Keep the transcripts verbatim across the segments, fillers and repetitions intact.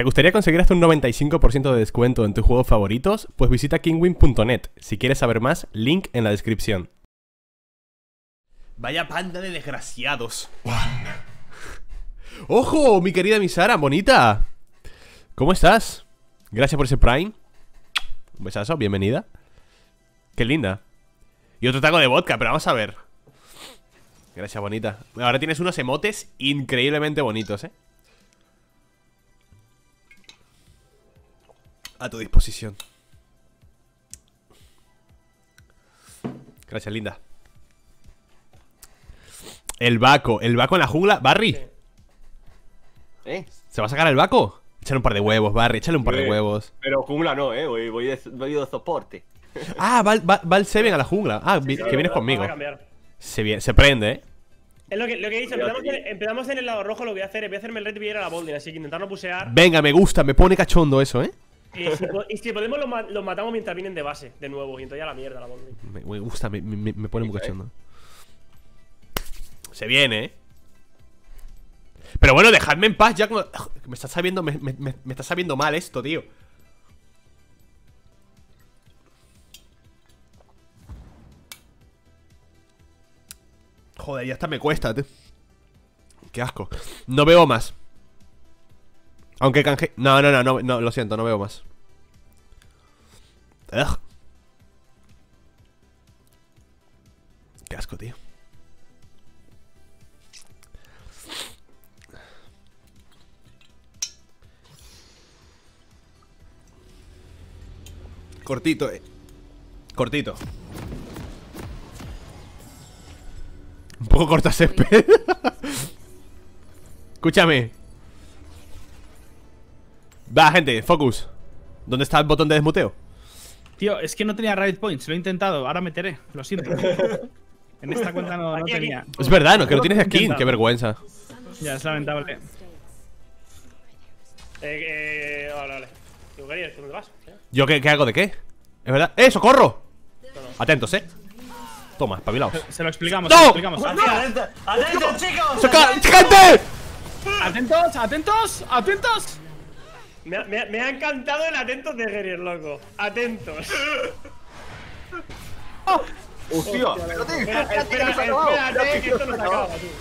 ¿Te gustaría conseguir hasta un noventa y cinco por ciento de descuento en tus juegos favoritos? Pues visita kingwin punto net. Si quieres saber más, link en la descripción. Vaya panda de desgraciados. ¡Ojo, mi querida Misara, bonita! ¿Cómo estás? Gracias por ese Prime. Un besazo, bienvenida. Qué linda. Y otro taco de vodka, pero vamos a ver. Gracias, bonita. Ahora tienes unos emotes increíblemente bonitos, ¿eh? A tu disposición. Gracias, linda. El Baco, el Baco en la jungla. Barry, ¿Eh? ¿se va a sacar el Baco? Échale un par de huevos, Barry, échale un par de Eh, huevos. Pero jungla no, eh, voy, voy, de, voy de soporte. Ah, va, va, va el Seven a la jungla. Ah, vi- Sí, que vienes vamos a conmigo. cambiar. Se, vie- se prende, ¿eh? Es lo que, lo que he dicho, empezamos en, empezamos en el lado rojo. Lo que voy a hacer es voy a hacerme el red y a la Boldin, así que intentar no pusear. Venga, me gusta, me pone cachondo eso, ¿eh? Y si, po- y si podemos, los, ma- los matamos mientras vienen de base, de nuevo. Y entonces ya la mierda la Boldin. Me, me gusta, me, me- me pone muy cachondo. Se viene, ¿eh? Pero bueno, dejadme en paz ya con... Me está sabiendo, me, me- me- me está sabiendo mal esto, tío. Joder, ya hasta me cuesta, tío. Qué asco. No veo más. Aunque canje... No, no, no, no, no, lo siento, no veo más. Ugh. Qué asco, tío. Cortito, eh. Cortito. Un poco corta césped. Escúchame. Va, gente, focus. ¿Dónde está el botón de desmuteo? Tío, es que no tenía raid points, lo he intentado, ahora meteré, lo siento. En esta cuenta no, no Aquí, aquí. tenía. Es verdad, no, que no tienes Lo he skin, intentado. qué vergüenza. Ya, es lamentable. Eh, eh, vale, vale. ¿Tú querías? ¿Dónde vas? ¿Eh? ¿Yo qué, qué hago de qué? ¿Es verdad? ¡Eh, socorro! Atentos, eh. Toma, espabilaos. Se lo explicamos, ¡No! se lo explicamos. ¡Atentos, atentos, chicos! ¡Saca- ¡Gente! ¡Atentos, atentos, atentos! Me, ha- me, ha- me ha encantado el atentos de Gerier, loco. Atentos. ¡Hostia! ¡Espérate! Espera, espera, espérate, que esto no se acaba, tío.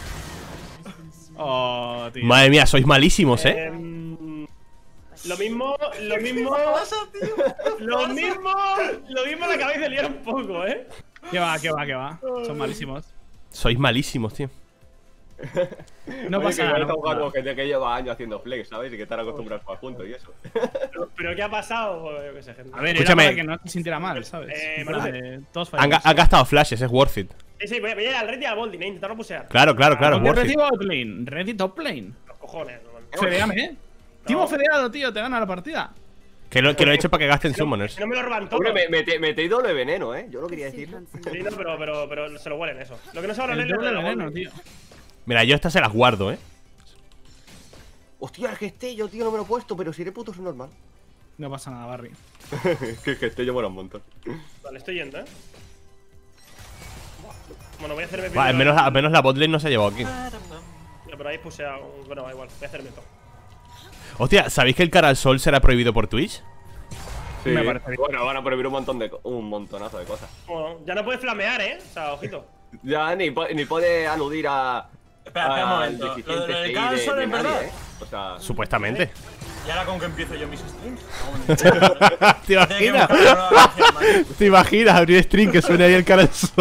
Oh, tío. Madre mía, sois malísimos, eh. Em, Lo mismo, lo mismo. Lo mismo, lo mismo la acabáis de liar un poco, eh. ¿Qué va, qué va, qué va? Son malísimos. Sois malísimos, tío. No pasa nada. no Estamos pasa jugando nada. gente que lleva años haciendo flex, ¿sabes? Y que están acostumbrados a jugar juntos y eso. Pero, pero ¿qué ha pasado? Pues, yo qué sé, gente. A ver, Escúchame. era para que no se sintiera mal, ¿sabes? Eh, En plan Manuel. de, todos Han, ga- fallamos. han gastado flashes, es worth it. Sí, sí, voy a, voy a ir al red y al Boldin, eh. Intentar no pusear. Claro, claro, claro, es ¿Por qué worth it. recibo top lane? Reci top lane. Los cojones, no, no. Fedeame, ¿eh? Timo fedeado, tío, te gana la partida. Que lo, que lo he hecho para que gasten summoners. Si no me lo roban todo. Hombre, me, me, te- me te he ido de veneno, ¿eh? Yo no quería decir. Sí, no, pero, pero, pero se lo huelen eso. Lo que no se va a El oler es doble la veneno, Boldin. tío. Mira, yo estas se las guardo, eh. Hostia, el gestello, tío, no me lo he puesto, pero si eres puto es normal. No pasa nada, Barry. Que el gestello mola un montón. Vale, estoy yendo, eh. Bueno, voy a hacerme Va, al menos, al menos la botlane no se ha llevado aquí. Ya, pero ahí puseado. Bueno, da igual, voy a hacerme todo. Hostia, ¿sabéis que el cara al sol será prohibido por Twitch? Sí. Me parece bien. Bueno, van a prohibir un montón de co- un montonazo de cosas. Bueno, ya no puedes flamear, eh. O sea, ojito. Ya ni, po- ni puede aludir a. Espera, espera un al momento. Lo deficiente de- lo del C I cara al de- sol de es nadie, verdad. ¿eh? O sea. Supuestamente. ¿Y ahora con que empiezo yo mis streams? ¿Te imaginas? ¿Te imaginas abrir stream que suene ahí el cara al sol?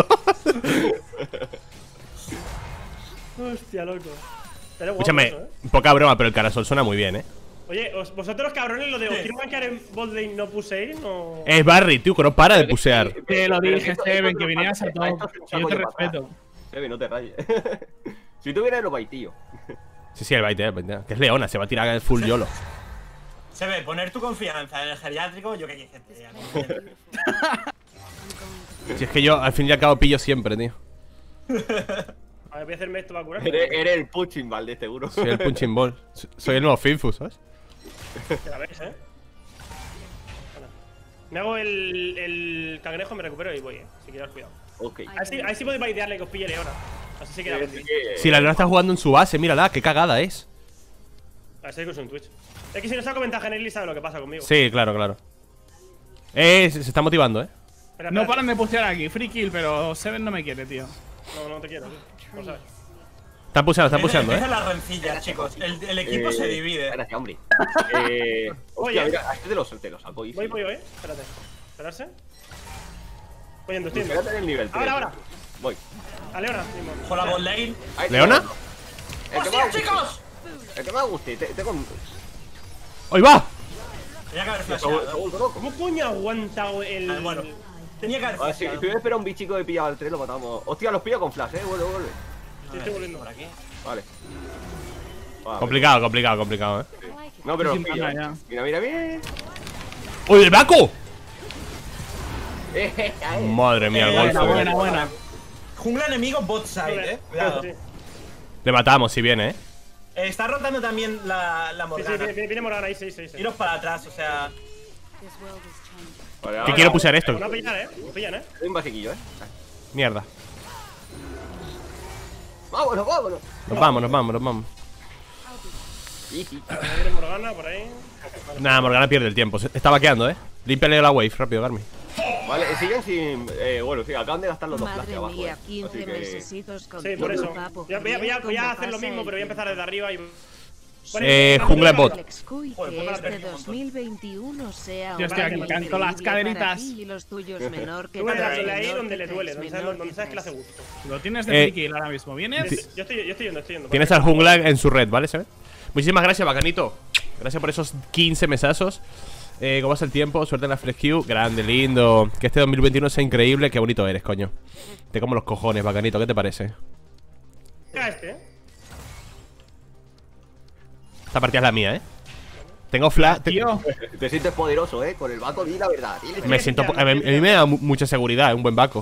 Hostia, loco. Pero guapo Escúchame, eso, eh. poca broma, pero el cara al sol suena muy bien, eh. Oye, os- vosotros cabrones, lo de os quiero banquear en botlane no puséis, no. Es Barry, tío, que no para de pusear. Te lo Pero dije, esto- Steven, esto que no vinieras a pasa, todo. esto es un Yo saco te de patada. respeto. Sebi, no te rayes. Si tú vienes, lo baitío. Sí, sí, el baite, el baite. Que es Leona, se va a tirar el full YOLO. Se ve, poner tu confianza en el geriátrico, yo qué quise. Si es que yo al fin y al cabo pillo siempre, tío. A ver, voy a hacerme esto para curar. Eres, eres el punching ball de seguro. Soy el punching ball. Soy el nuevo Finfus, ¿sabes? Que la ves, eh. Bueno. Me hago el, el cangrejo, me recupero y voy, eh. Si quieres, cuidado. Ok. A ver si, a ver si podéis baitearle que os pille Leona. Así se queda Eh, bien. sí, Si la Leona está jugando en su base, mírala, qué cagada es. A A ver, estoy con un Twitch. Es que si no saco ventaja en Ellie, sabe lo que pasa conmigo. Sí, claro, claro. Eh, se, se está motivando, eh. Espera, No espera. paran de pustear aquí. Free kill, pero Seven no me quiere, tío. No, no te quiero, tío. No sabes. Están puseando, están puseando, Empiezan eh. las rencillas, chicos. El, el equipo Eh, se divide. Gracias, hombre. Eh. Oye. Hostia, mira, a este te lo, te lo saco. Voy, voy, voy. Espérate. Esperarse. Voy yendo, estoy yendo. Espérate en el nivel tres. Ahora, ahora. Voy. A Leona. mismo. Con la bot lane. Ahí, ¿Leona? El que ¡Hostia, más chicos! El que más guste. Te, tengo un. ¡Ahí va! Tenía que haber Se ha flasheado. vuelto loco. ¿Cómo coño aguanta el. Ah, bueno. Tenía que haber A ver, si, flasheado. si hubiera esperado un bichico de pillado al tren, lo matamos. Hostia, los pillo con flash, eh. Vuelve, vuelve. Sí, estoy volviendo. Por aquí. Vale. Vale. Complicado, complicado, complicado, eh. No, pero los Sin pillo. mana eh. ya. Mira, mira, mira. ¡Uy, el Baco! Eh, ahí. Madre mía, el Eh, golfo. Buena, buena, buena. Jungla enemigo bot side, eh. Cuidado. Sí, Eh, Le matamos si viene, eh. está rotando también la, la sí, sí, Morgana. viene, viene Morgana ahí, sí, sí, sí. Iros para atrás, o sea. Vale, Que ahora- quiero pusear esto. No pillan, eh. No pillan, eh. Hay un basiquillo, eh. Mierda. Vámonos, vámonos. Nos vamos, nos vamos, nos vamos. Easy. Ahí viene Morgana por ahí. Nada, Morgana pierde el tiempo. Se- Está vaqueando, eh. Límpiale la wave, rápido, Garmi. Vale, siguen sin. Eh, bueno, sí, acaban de gastar los dos flash Madre abajo. mía, eh. Así quince que. mesecitos con Sí, por eso. papo. Voy a, voy a- voy a- voy a ¿Cómo hacer lo pasa mismo, el pero voy a empezar desde arriba y. Eh, jungla bot. Alex Cuy, Joder, que ponme la este verga un montón. dos mil veintiuno sea Yo un estoy aquí, año canto las increíble caderitas. para ti y los tuyos menor que Tú tres, dale ahí menor donde que le duele, tres, donde sabes, menor donde sabes que le hace tres. gusto. Lo tienes de Eh, free kill ahora mismo. ¿Vienes? Yo estoy, yo estoy yendo, estoy yendo. Tienes al jungla en su red, ¿vale? ¿Sabes? Muchísimas gracias, bacanito. Gracias por esos quince mesazos. Eh, ¿Cómo pasa el tiempo? Suerte en la Fresque. Grande, lindo. Que este dos mil veintiuno sea increíble. Qué bonito eres, coño. Te como los cojones, bacanito. ¿Qué te parece? Mira este, eh. Esta partida es la mía, ¿eh? Tengo flash. te- Tío. Te sientes poderoso, eh. Con el banco, di la verdad. Dile. Me siento. po- A mí, a mí me da mu- mucha seguridad, un buen Baco.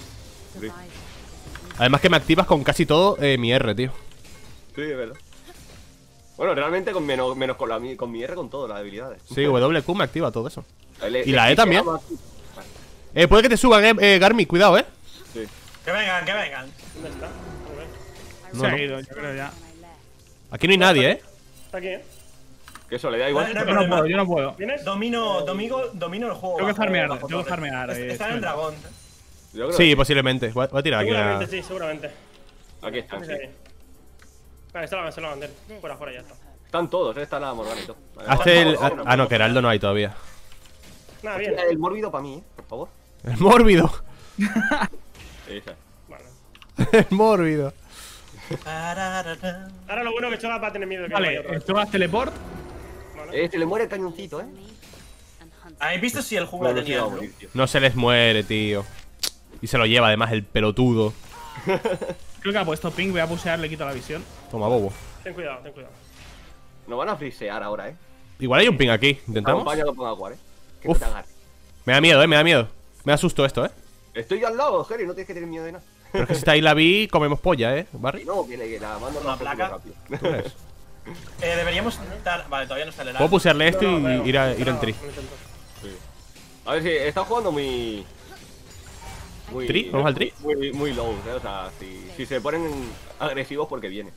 Además que me activas con casi todo eh, mi R, tío. Sí, es verdad. Bueno, realmente con menos, menos con, la, mi- con mi R con todas las habilidades. Sí, W Q me activa todo eso. Le- Y le la E también. quitaba- Eh, puede que te suban, eh, eh, Garmi, cuidado, eh. Sí. Que vengan, que vengan. ¿Dónde está? A ver. No, Se ha no. ido, yo creo ya. Aquí no hay nadie, eh. Está aquí, eh. Que eso le da igual. No, no hay Yo no problema. puedo, yo no puedo. ¿Vienes? Domino, domingo, domino el juego. Tengo que bajo- farmear, bajo tengo que torre. farmear, Es- eh, Está en el estoy- dragón. Yo creo Sí, que- posiblemente. Voy a, voy a tirar aquí Seguramente, una. sí, seguramente. Aquí están, sí. Ahí. Vale, se la van, se la van. del. Fuera, fuera, ya está. Están todos, eh. Está la Morgana y todo. Vale, Hazte el. vamos, vamos, Ah, no, vamos. que Heraldo no hay todavía. Nada, bien. El mórbido para mí, eh. Por favor. El mórbido. Esa. Vale. El mórbido. Tararara. Ahora lo bueno que Choga va a tener miedo de que Vale, vaya otra vez. esto vas teleport. Vale. Eh, se le muere el cañoncito, eh. ¿Habéis visto si el jungla No, no se tenía va a blue? morir, tío. No se les muere, tío. Y se lo lleva además el pelotudo. Creo que ha puesto ping, voy a pusear, le quito la visión. Toma, bobo. Ten cuidado, ten cuidado. Nos van a frisear ahora, eh. Igual hay un ping aquí. ¿Intentamos? Acompaña lo ponga Aguar, eh. Que Uf. no te agarre. Me da miedo, eh, me da miedo. Me da susto esto, eh. Estoy al lado, Jerry, no tienes que tener miedo de nada. Pero es que si está ahí la vi, comemos polla, eh. Barry. No, que, le, que la mando Una rápido, placa. rápido. ¿Tú crees? Eh, deberíamos intentar. Vale, todavía no sale la. Puedo pusearle esto No, no, y pero- ir, a, ir no, al tri. no intento. A ver si está jugando muy. muy ¿Tri? ¿Vamos al tri? Muy, muy low, ¿eh? O sea, si, si se ponen agresivos porque viene.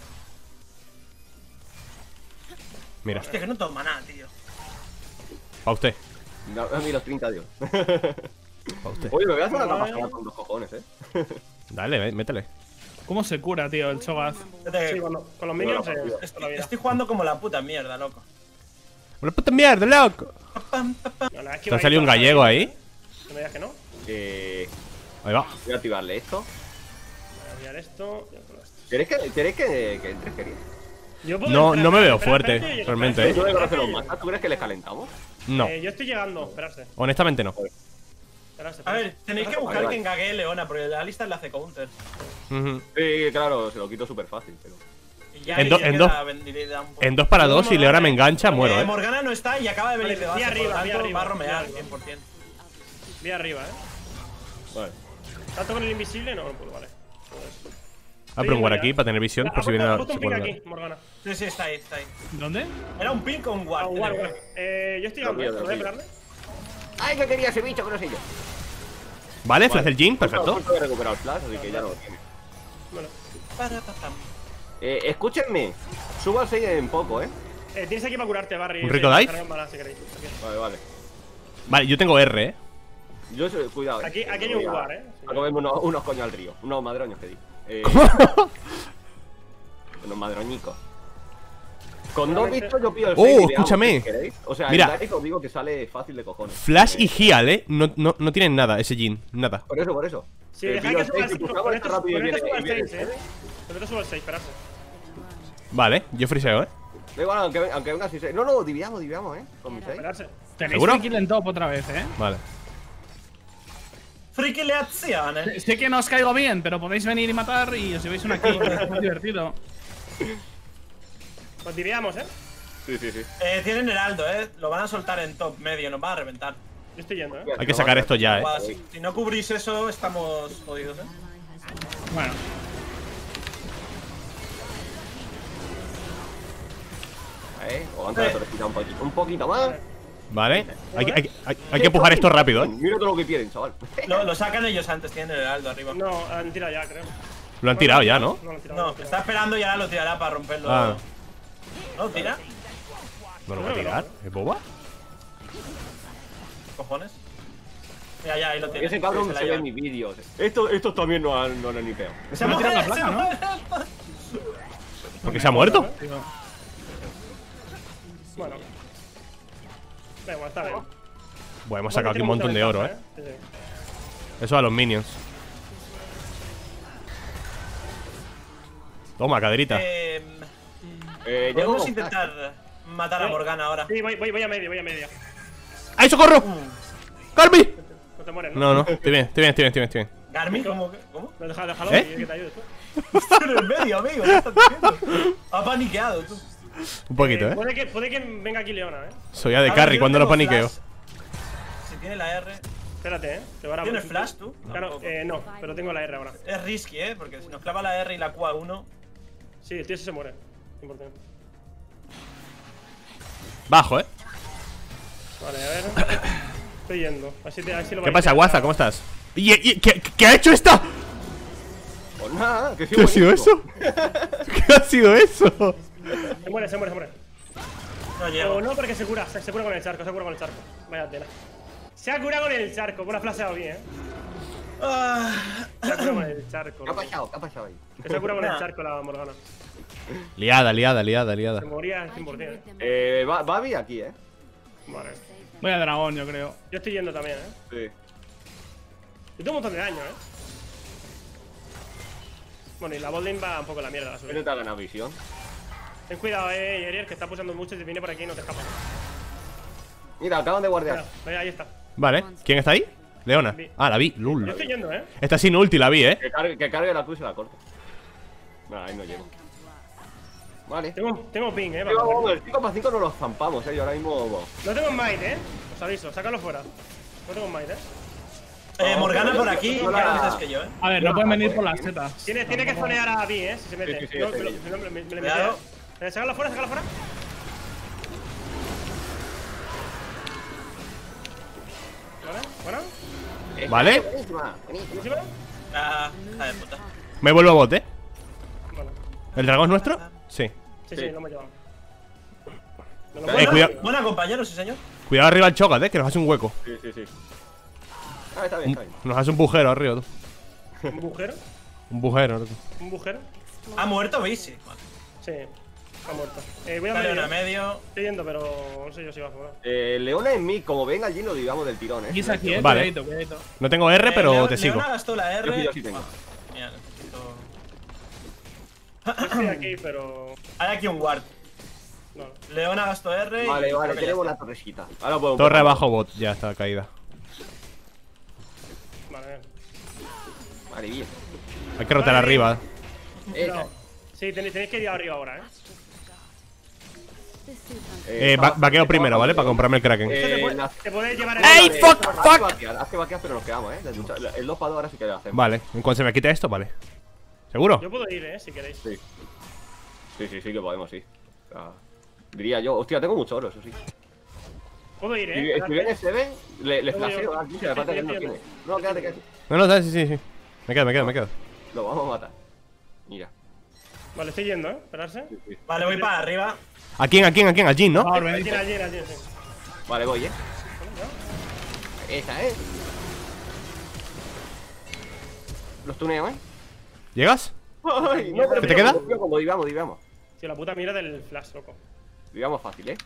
Mira, Hostia, que no toma nada, tío. pa' usted. Da- Dame los treinta, tío. Pa' usted. Oye, me voy a hacer una capacidad con dos cojones, eh. Dale, ve, métele. ¿Cómo se cura, tío, el Cho'Gath? Vete, Sí, cuando, con los minions eh, Estoy- toda la Estoy, vida. estoy jugando como la puta mierda, loco. ¡Una puta mierda, loco! No, no, es que ¿Te ha va salido un toda la gallego vida. ahí? No me digas que no. Eh. Ahí va. Voy a activarle esto. Voy a enviar esto. Ya con esto. ¿Queréis que, ¿queréis que, que entres, querido? Yo puedo No, entrar, no me veo espera, fuerte, espérate, realmente, espérate, Yo me espérate, conozco los espérate. mazas. ¿Tú crees que les calentamos? No, Eh, yo estoy llegando, esperarse. honestamente no. Esperarse, A ver, esperarse. tenéis que Esperarse. buscar que engague Leona, porque la lista le hace counter. Ujú. Sí, claro, se lo quito súper fácil, pero. Y ya En ahí do- ya en queda dos- vendida un poco. En dos para dos y Leona me engancha, muero, Eh, eh. Morgana no está y acaba de venir Vale, de base, vi arriba, por vi tanto, arriba, va a romear vi arriba. cien por cien. Voy arriba, eh. Vale. ¿Tanto con el invisible? No, no puedo, vale. Ah, pero un guard aquí para tener visión Ha por si puesto- viene ha a. puesto se un ping acuerda. aquí, Morgana. Sí, sí, está ahí, está ahí. ¿Dónde? Era un pin con Ah, guard. un guard, guard. Eh, yo estoy Lo llegando, pillo, ¿eh? lo ¿Puedo pillo. esperarle? ¡Ay, que quería ese bicho que no sé yo! Vale, flash del Jin, perfecto. Justo he recuperado el flash, así que ya no lo tiene. Bueno. Para, pa, pam. Eh, escúchenme. Subo al seis en poco, eh. Eh, tienes aquí para curarte, Barry. ¿Un rico Sí, dive? carga mana, si queréis. Aquí. Vale, vale. Vale, yo tengo R, eh. Yo soy, cuidado. eh. Aquí- aquí hay un Cuidado. lugar, eh. Sí. A comerme unos, unos coños al río. Unos madroños que di. Eh, unos madroñicos. Con dos Realmente- vistos yo pido el Oh, fake, digamos, escúchame. si queréis. O sea, Mira. el Direct os digo que sale fácil de cojones. Flash Eh, y Heal, eh. No, no, no tienen nada ese Jin. Nada. Por eso, por eso. Sí, Eh, deja pido que el suba fake y el buscamos Con esto esto rápido y con esto viene- suba y el viene seis, el eh. Con esto suba el seis, esperarse. Vale, yo friseo, eh. Da igual, aunque, aunque venga así. No, no, diviamos, diviamos, eh. Con mi seis. Esperarse. Tenéis ¿Seguro? free kill en top otra vez, eh. Vale. Friki le azione. Sé que no os caigo bien, pero podéis venir y matar y os llevéis una kill. Es muy divertido. Pues diviamos, eh. Sí, sí, sí. Eh, tienen heraldo, eh. Lo van a soltar en top medio, nos van a reventar. Yo estoy yendo, eh. Hay que sacar esto ya, eh. Guau, si, si no cubrís eso, estamos jodidos, eh. Bueno, Eh, aguanta la torrecita un poquito. Un poquito más. Vale. Hay, que- hay, que- hay, hay que empujar esto rápido, eh. Mira todo lo que quieren, chaval. Lo, lo sacan ellos antes, tienen el heraldo arriba. No, No, han tirado ya, creo. Lo han tirado ya, ¿no? No, lo han tirado. lo han está tirado. esperando y ahora lo tirará para romperlo. Ah. ¿No lo tira? No lo va a tirar. ¿Es boba? ¿Cojones? Mira, ya, ahí lo tiene. Ese cabrón Se la se ve llevan. en mis vídeos. Estos, estos también no han, no han ni peo. Se me ha tirado la muere, placa, se ¿no? muere. ¿Porque se ha muerto? tío. Bueno. Da igual, está bien. Bueno, hemos sacado aquí un montón de oro, eh. Sí, sí. Eso a los minions. Toma, caderita. Eh, Eh, llego Podemos con intentar matar a Morgana ahora. Sí, voy, voy, voy a medio, voy a medio. ¡Ay, socorro! ¡Carmi! No te mueres, ¿no? No, no, estoy bien, estoy bien, estoy bien, estoy bien, estoy bien. ¿Garmin? ¿Cómo? ¿Cómo? No, déjalo, déjalo, ¿Eh? y que te ayude tú. Estoy en el medio, amigo. ¿Qué estás diciendo? Ha paniqueado, tú. Un poquito, Eh, eh. puede, que, puede que venga aquí Leona, eh. Soy ya de A ver, carry yo cuando no lo tengo paniqueo. flash. Si tiene la R. Espérate, eh. Te van a- ¿Tienes flash tú? Claro, Tampoco. eh, no, pero tengo la R ahora. Es risky, eh, porque si nos clava la R y la Q a uno. Sí, el tío ese se muere. Importante. Bajo, eh. Vale, a ver. Estoy yendo. Así te, así lo ¿Qué vais pasa, a- Guaza? ¿Cómo estás? ¿Y, y- qué, qué ha hecho esta? Pues nada, que ¿Qué ha sido eso? ¿Qué ha sido eso? Se muere, se muere, se muere. No O llego. no, porque se cura, se, se cura con el charco, se cura con el charco. Vaya tela. Se ha curado con el charco, con la flasheado bien, eh. Ah, Se ha curado con el charco. ¿Qué ha loco. pasado? ¿Qué ha pasado ahí? Que se ha curado con el Nah. charco la Morgana. Liada, liada, liada, liada. Se moría cien por cien, eh. Eh, va, Babi aquí, eh. Vale. Voy a dragón, yo creo. Yo estoy yendo también, eh. Sí. Yo tengo un montón de daño, eh. Bueno, y la botlane va un poco a la mierda la ¿Qué suya. no te ha ganado visión? Ten cuidado, eh, Yerier, que está pulsando mucho y te viene por aquí y no te escapas. Mira, acaban de guardiar. Mira, ahí está. Vale, ¿quién está ahí? Leona. Vi. Ah, la vi, Yo lul. estoy yendo, eh. Está sin ulti, la vi, eh. Que cargue, que cargue la Q y se la corto. Nah, ahí no llego. Vale. Tengo, tengo ping, eh. Sí, vamos, vamos, Vamos. el cinco para cinco no los zampamos, eh. Y ahora mismo. No tengo might, eh. Os aviso, sácalo fuera. No tengo might, eh. eh, Morgana pero por yo- aquí, yo llega la- antes que yo, eh. A ver, no pueden venir por las setas. Tiene, tiene que zonear a B, eh. Si se mete. Sí, sí, sí, No, estoy me, lo- bien. me, lo- me, me le Cuidado. mete. Eh, sácalo fuera, sácalo fuera. Vale, bueno. Vale. Buenísima, buenísima. ¿Encima? Ah, hija de puta. Me vuelvo a bot, eh. Vale. ¿El dragón es nuestro? Sí. Sí, sí, Sí. no me lleva. No, no, Eh, Buena, cuidado. buena, compañero, sí, señor. Cuidado arriba el chocat, eh, que nos hace un hueco. Sí, sí, sí. Ah, está bien, está bien. Nos hace un bujero arriba, tú. ¿Un bujero? Un bujero, tú. ¿Un bujero? ¿Ha muerto, veis? Sí. Vale. Sí, está muerto. Eh, voy a Dale medio. una medio. Estoy yendo, pero no sé yo si va a jugar. Eh, Leona en mí, como venga allí, lo digamos del tirón, eh. Y es aquí, eh. Vale. Cuidadito, cuidadito. No tengo R, Eh, pero Leo- te sigo. Leona gastó la R. Yo sí, yo sí tengo. Mira, necesito. Yo estoy aquí, pero. Hay aquí un ward. No. Leona gastó R. y Vale, creo vale, que ya tenemos está. la torrecita. Ahora podemos. Torre abajo bot, ya está caída. Vale, bien. Vale, bien. Hay que rotar Vale. arriba. Eh, No. Sí, tenéis, tenéis que ir arriba ahora, eh. Eh, va- vaqueo primero, ¿vale? Para comprarme el Kraken. Eh, te, puede- la- te puedes llevar el. ¡Ey, Vale, fuck, haz que fuck! vaquear, Haz que vaquear, pero nos quedamos, eh. El dos para dos ahora sí que lo hacemos. Vale, en cuanto se me quite esto, vale. ¿Seguro? Yo puedo ir, eh, si queréis. Sí. Sí, sí, sí que podemos, sí. O sea, diría yo. Hostia, tengo mucho oro, eso sí. Puedo ir, Si, eh. si viene Seven, le, le Luego flasheo yo- aquí, si me falta que no Estoy tiene. No, quédate, quédate. No, no, sí, sí, sí. Me quedo, me quedo, me quedo. Lo vamos a matar. Mira. Vale, estoy yendo, ¿eh? Esperarse. Vale, voy para arriba. ¿A quién, a quién, a quién? ¿A Jin, no? Por favor, Al venid. Jin, al Jin, al Jin, sí. Vale, voy, eh. Esa, eh. Los tuneo, eh. ¿Llegas? Ay, no, pero ¿Qué te queda? Como divíamos, divíamos. Tío, la puta mira del flash, loco. Divíamos fácil, eh.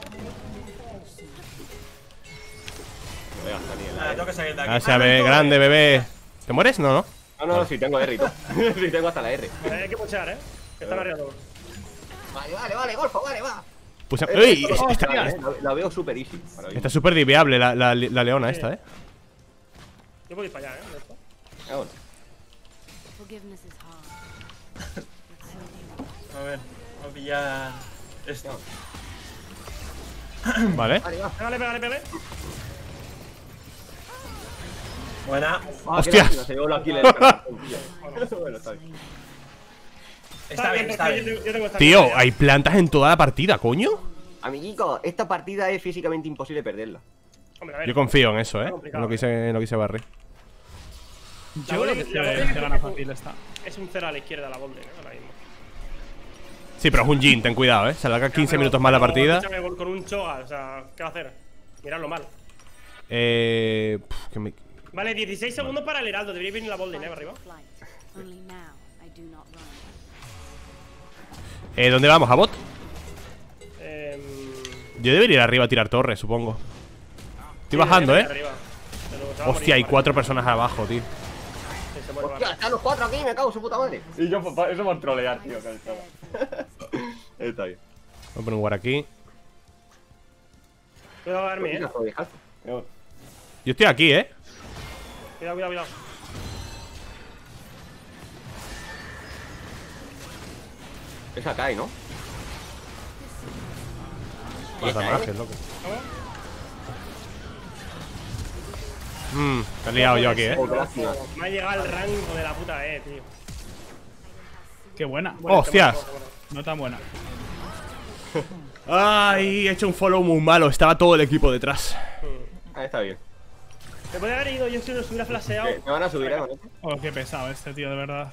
No voy a gastar ni el Vale, aire. tengo que salir de aquí. Ah, sea, bebé, grande, bebé. ¿Te mueres? No, no. No, no, no, sí tengo R y todo. Sí tengo hasta la R. Vale, hay que puchar, ¿eh? Que están arriba todos. Vale, vale, vale, golfo, vale, va. Pues, Eh, ¡uy! esto- Esta, vale, eh, la, la veo super easy. ahora mismo. está súper diviable la, la, la leona esta, eh. Yo puedo ir para allá, ¿eh? De esto. Ah, bueno. Forgiveness is hard. A ver, voy a pillar esto. Vale. Vale, va. Pégale, pégale, pégale. Buena. Ah, qué ¡Hostia! lástima, se llevó la kill el corazón, tío. Bueno, está bien. Está bien, está porque bien. Yo, yo tengo esta Tío, mierda ya. hay plantas en toda la partida, coño. Amiguico, esta partida es físicamente imposible perderla. Hombre, a ver. Yo confío en eso, eh. En complicado, lo que hice, en lo que hice Barry. Yo creo que La se, bola- se gana fácil esta. Es un cero a la izquierda la Golden, ¿eh? Ahora mismo. Sí, pero es un Jin, ten cuidado, eh. Se alarga quince Pero- minutos más la pero, partida. escúchame, con un Choga, o sea, ¿qué va a hacer? Miradlo mal. Eh. pf, que me- Vale, dieciséis segundos para el Heraldo. Debería venir la Golden, ¿eh? Para arriba. Flight. Only now I do not run. eh, ¿Dónde vamos? ¿A bot? Eh, Yo debería ir arriba a tirar torres, supongo. Estoy bajando, eh. Hostia, hay cuatro personas abajo, tío. Hostia, están los cuatro aquí, me cago en su puta madre. Y yo, pues, eso por trolear, tío. Está bien. Voy a poner un guard aquí. Cuidado, Army, eh. Yo estoy aquí, eh. Cuidado, cuidado, cuidado. Esa cae, ¿no? Mata Esa, mages, ¿eh? loco. Mmm, te he liado yo aquí, eh. Oh, qué lástima. Me ha llegado el rango de la puta, eh, tío. Qué buena. Bueno, ¡Hostias! este bueno, No tan buena. Ay, he hecho un follow muy malo. Estaba todo el equipo detrás. bueno, bueno. Ah, está bien. Me podría haber ido yo si no se hubiera flasheado. Eh, Me van a subir, eh, ¿no? Oh, qué pesado este tío, de verdad.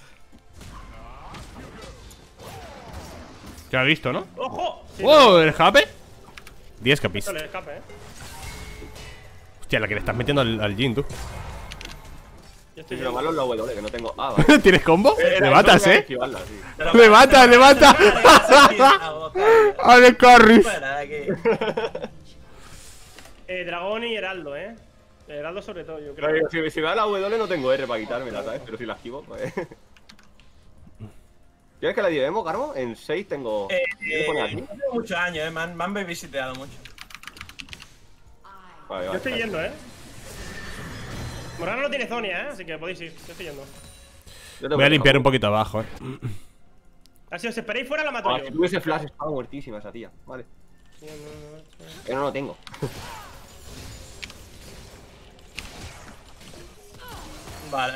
¿Te has visto, no? ¡Ojo! Sí, ¡Oh! ¿El escape? diez capis. no le escape, eh. Hostia, la que le estás metiendo al, al Jin, tú. Yo estoy Sí, lo malo es la W, que no tengo. Ah, vale. ¿Tienes combo? Era- Le eso matas, voy a eh. esquivarla, sí. Pero- Le matas, le matas. ¡Ale, Carris! Fuera de aquí. Eh, Dragón y Heraldo, eh. Heraldo sobre todo, yo creo. Pero digo, si, si me da la W no tengo R para quitármela, ¿sabes? Pero si la esquivo, pues. ¿Quieres que la llevemos, Garmo? En seis tengo. Eh, ¿Qué pone aquí? no tengo muchos años, eh. Me han, me han babysiteado mucho. Vale, Yo vale. estoy yendo, eh. Morano no tiene Zonia, eh. Así que podéis ir. Yo estoy yendo. Yo tengo Voy a que limpiar dejar- un poquito abajo, eh. Así os esperéis fuera, la mato Ah, yo. si tuviese flash estaba muertísima esa tía. Vale. Yo no lo tengo. Vale.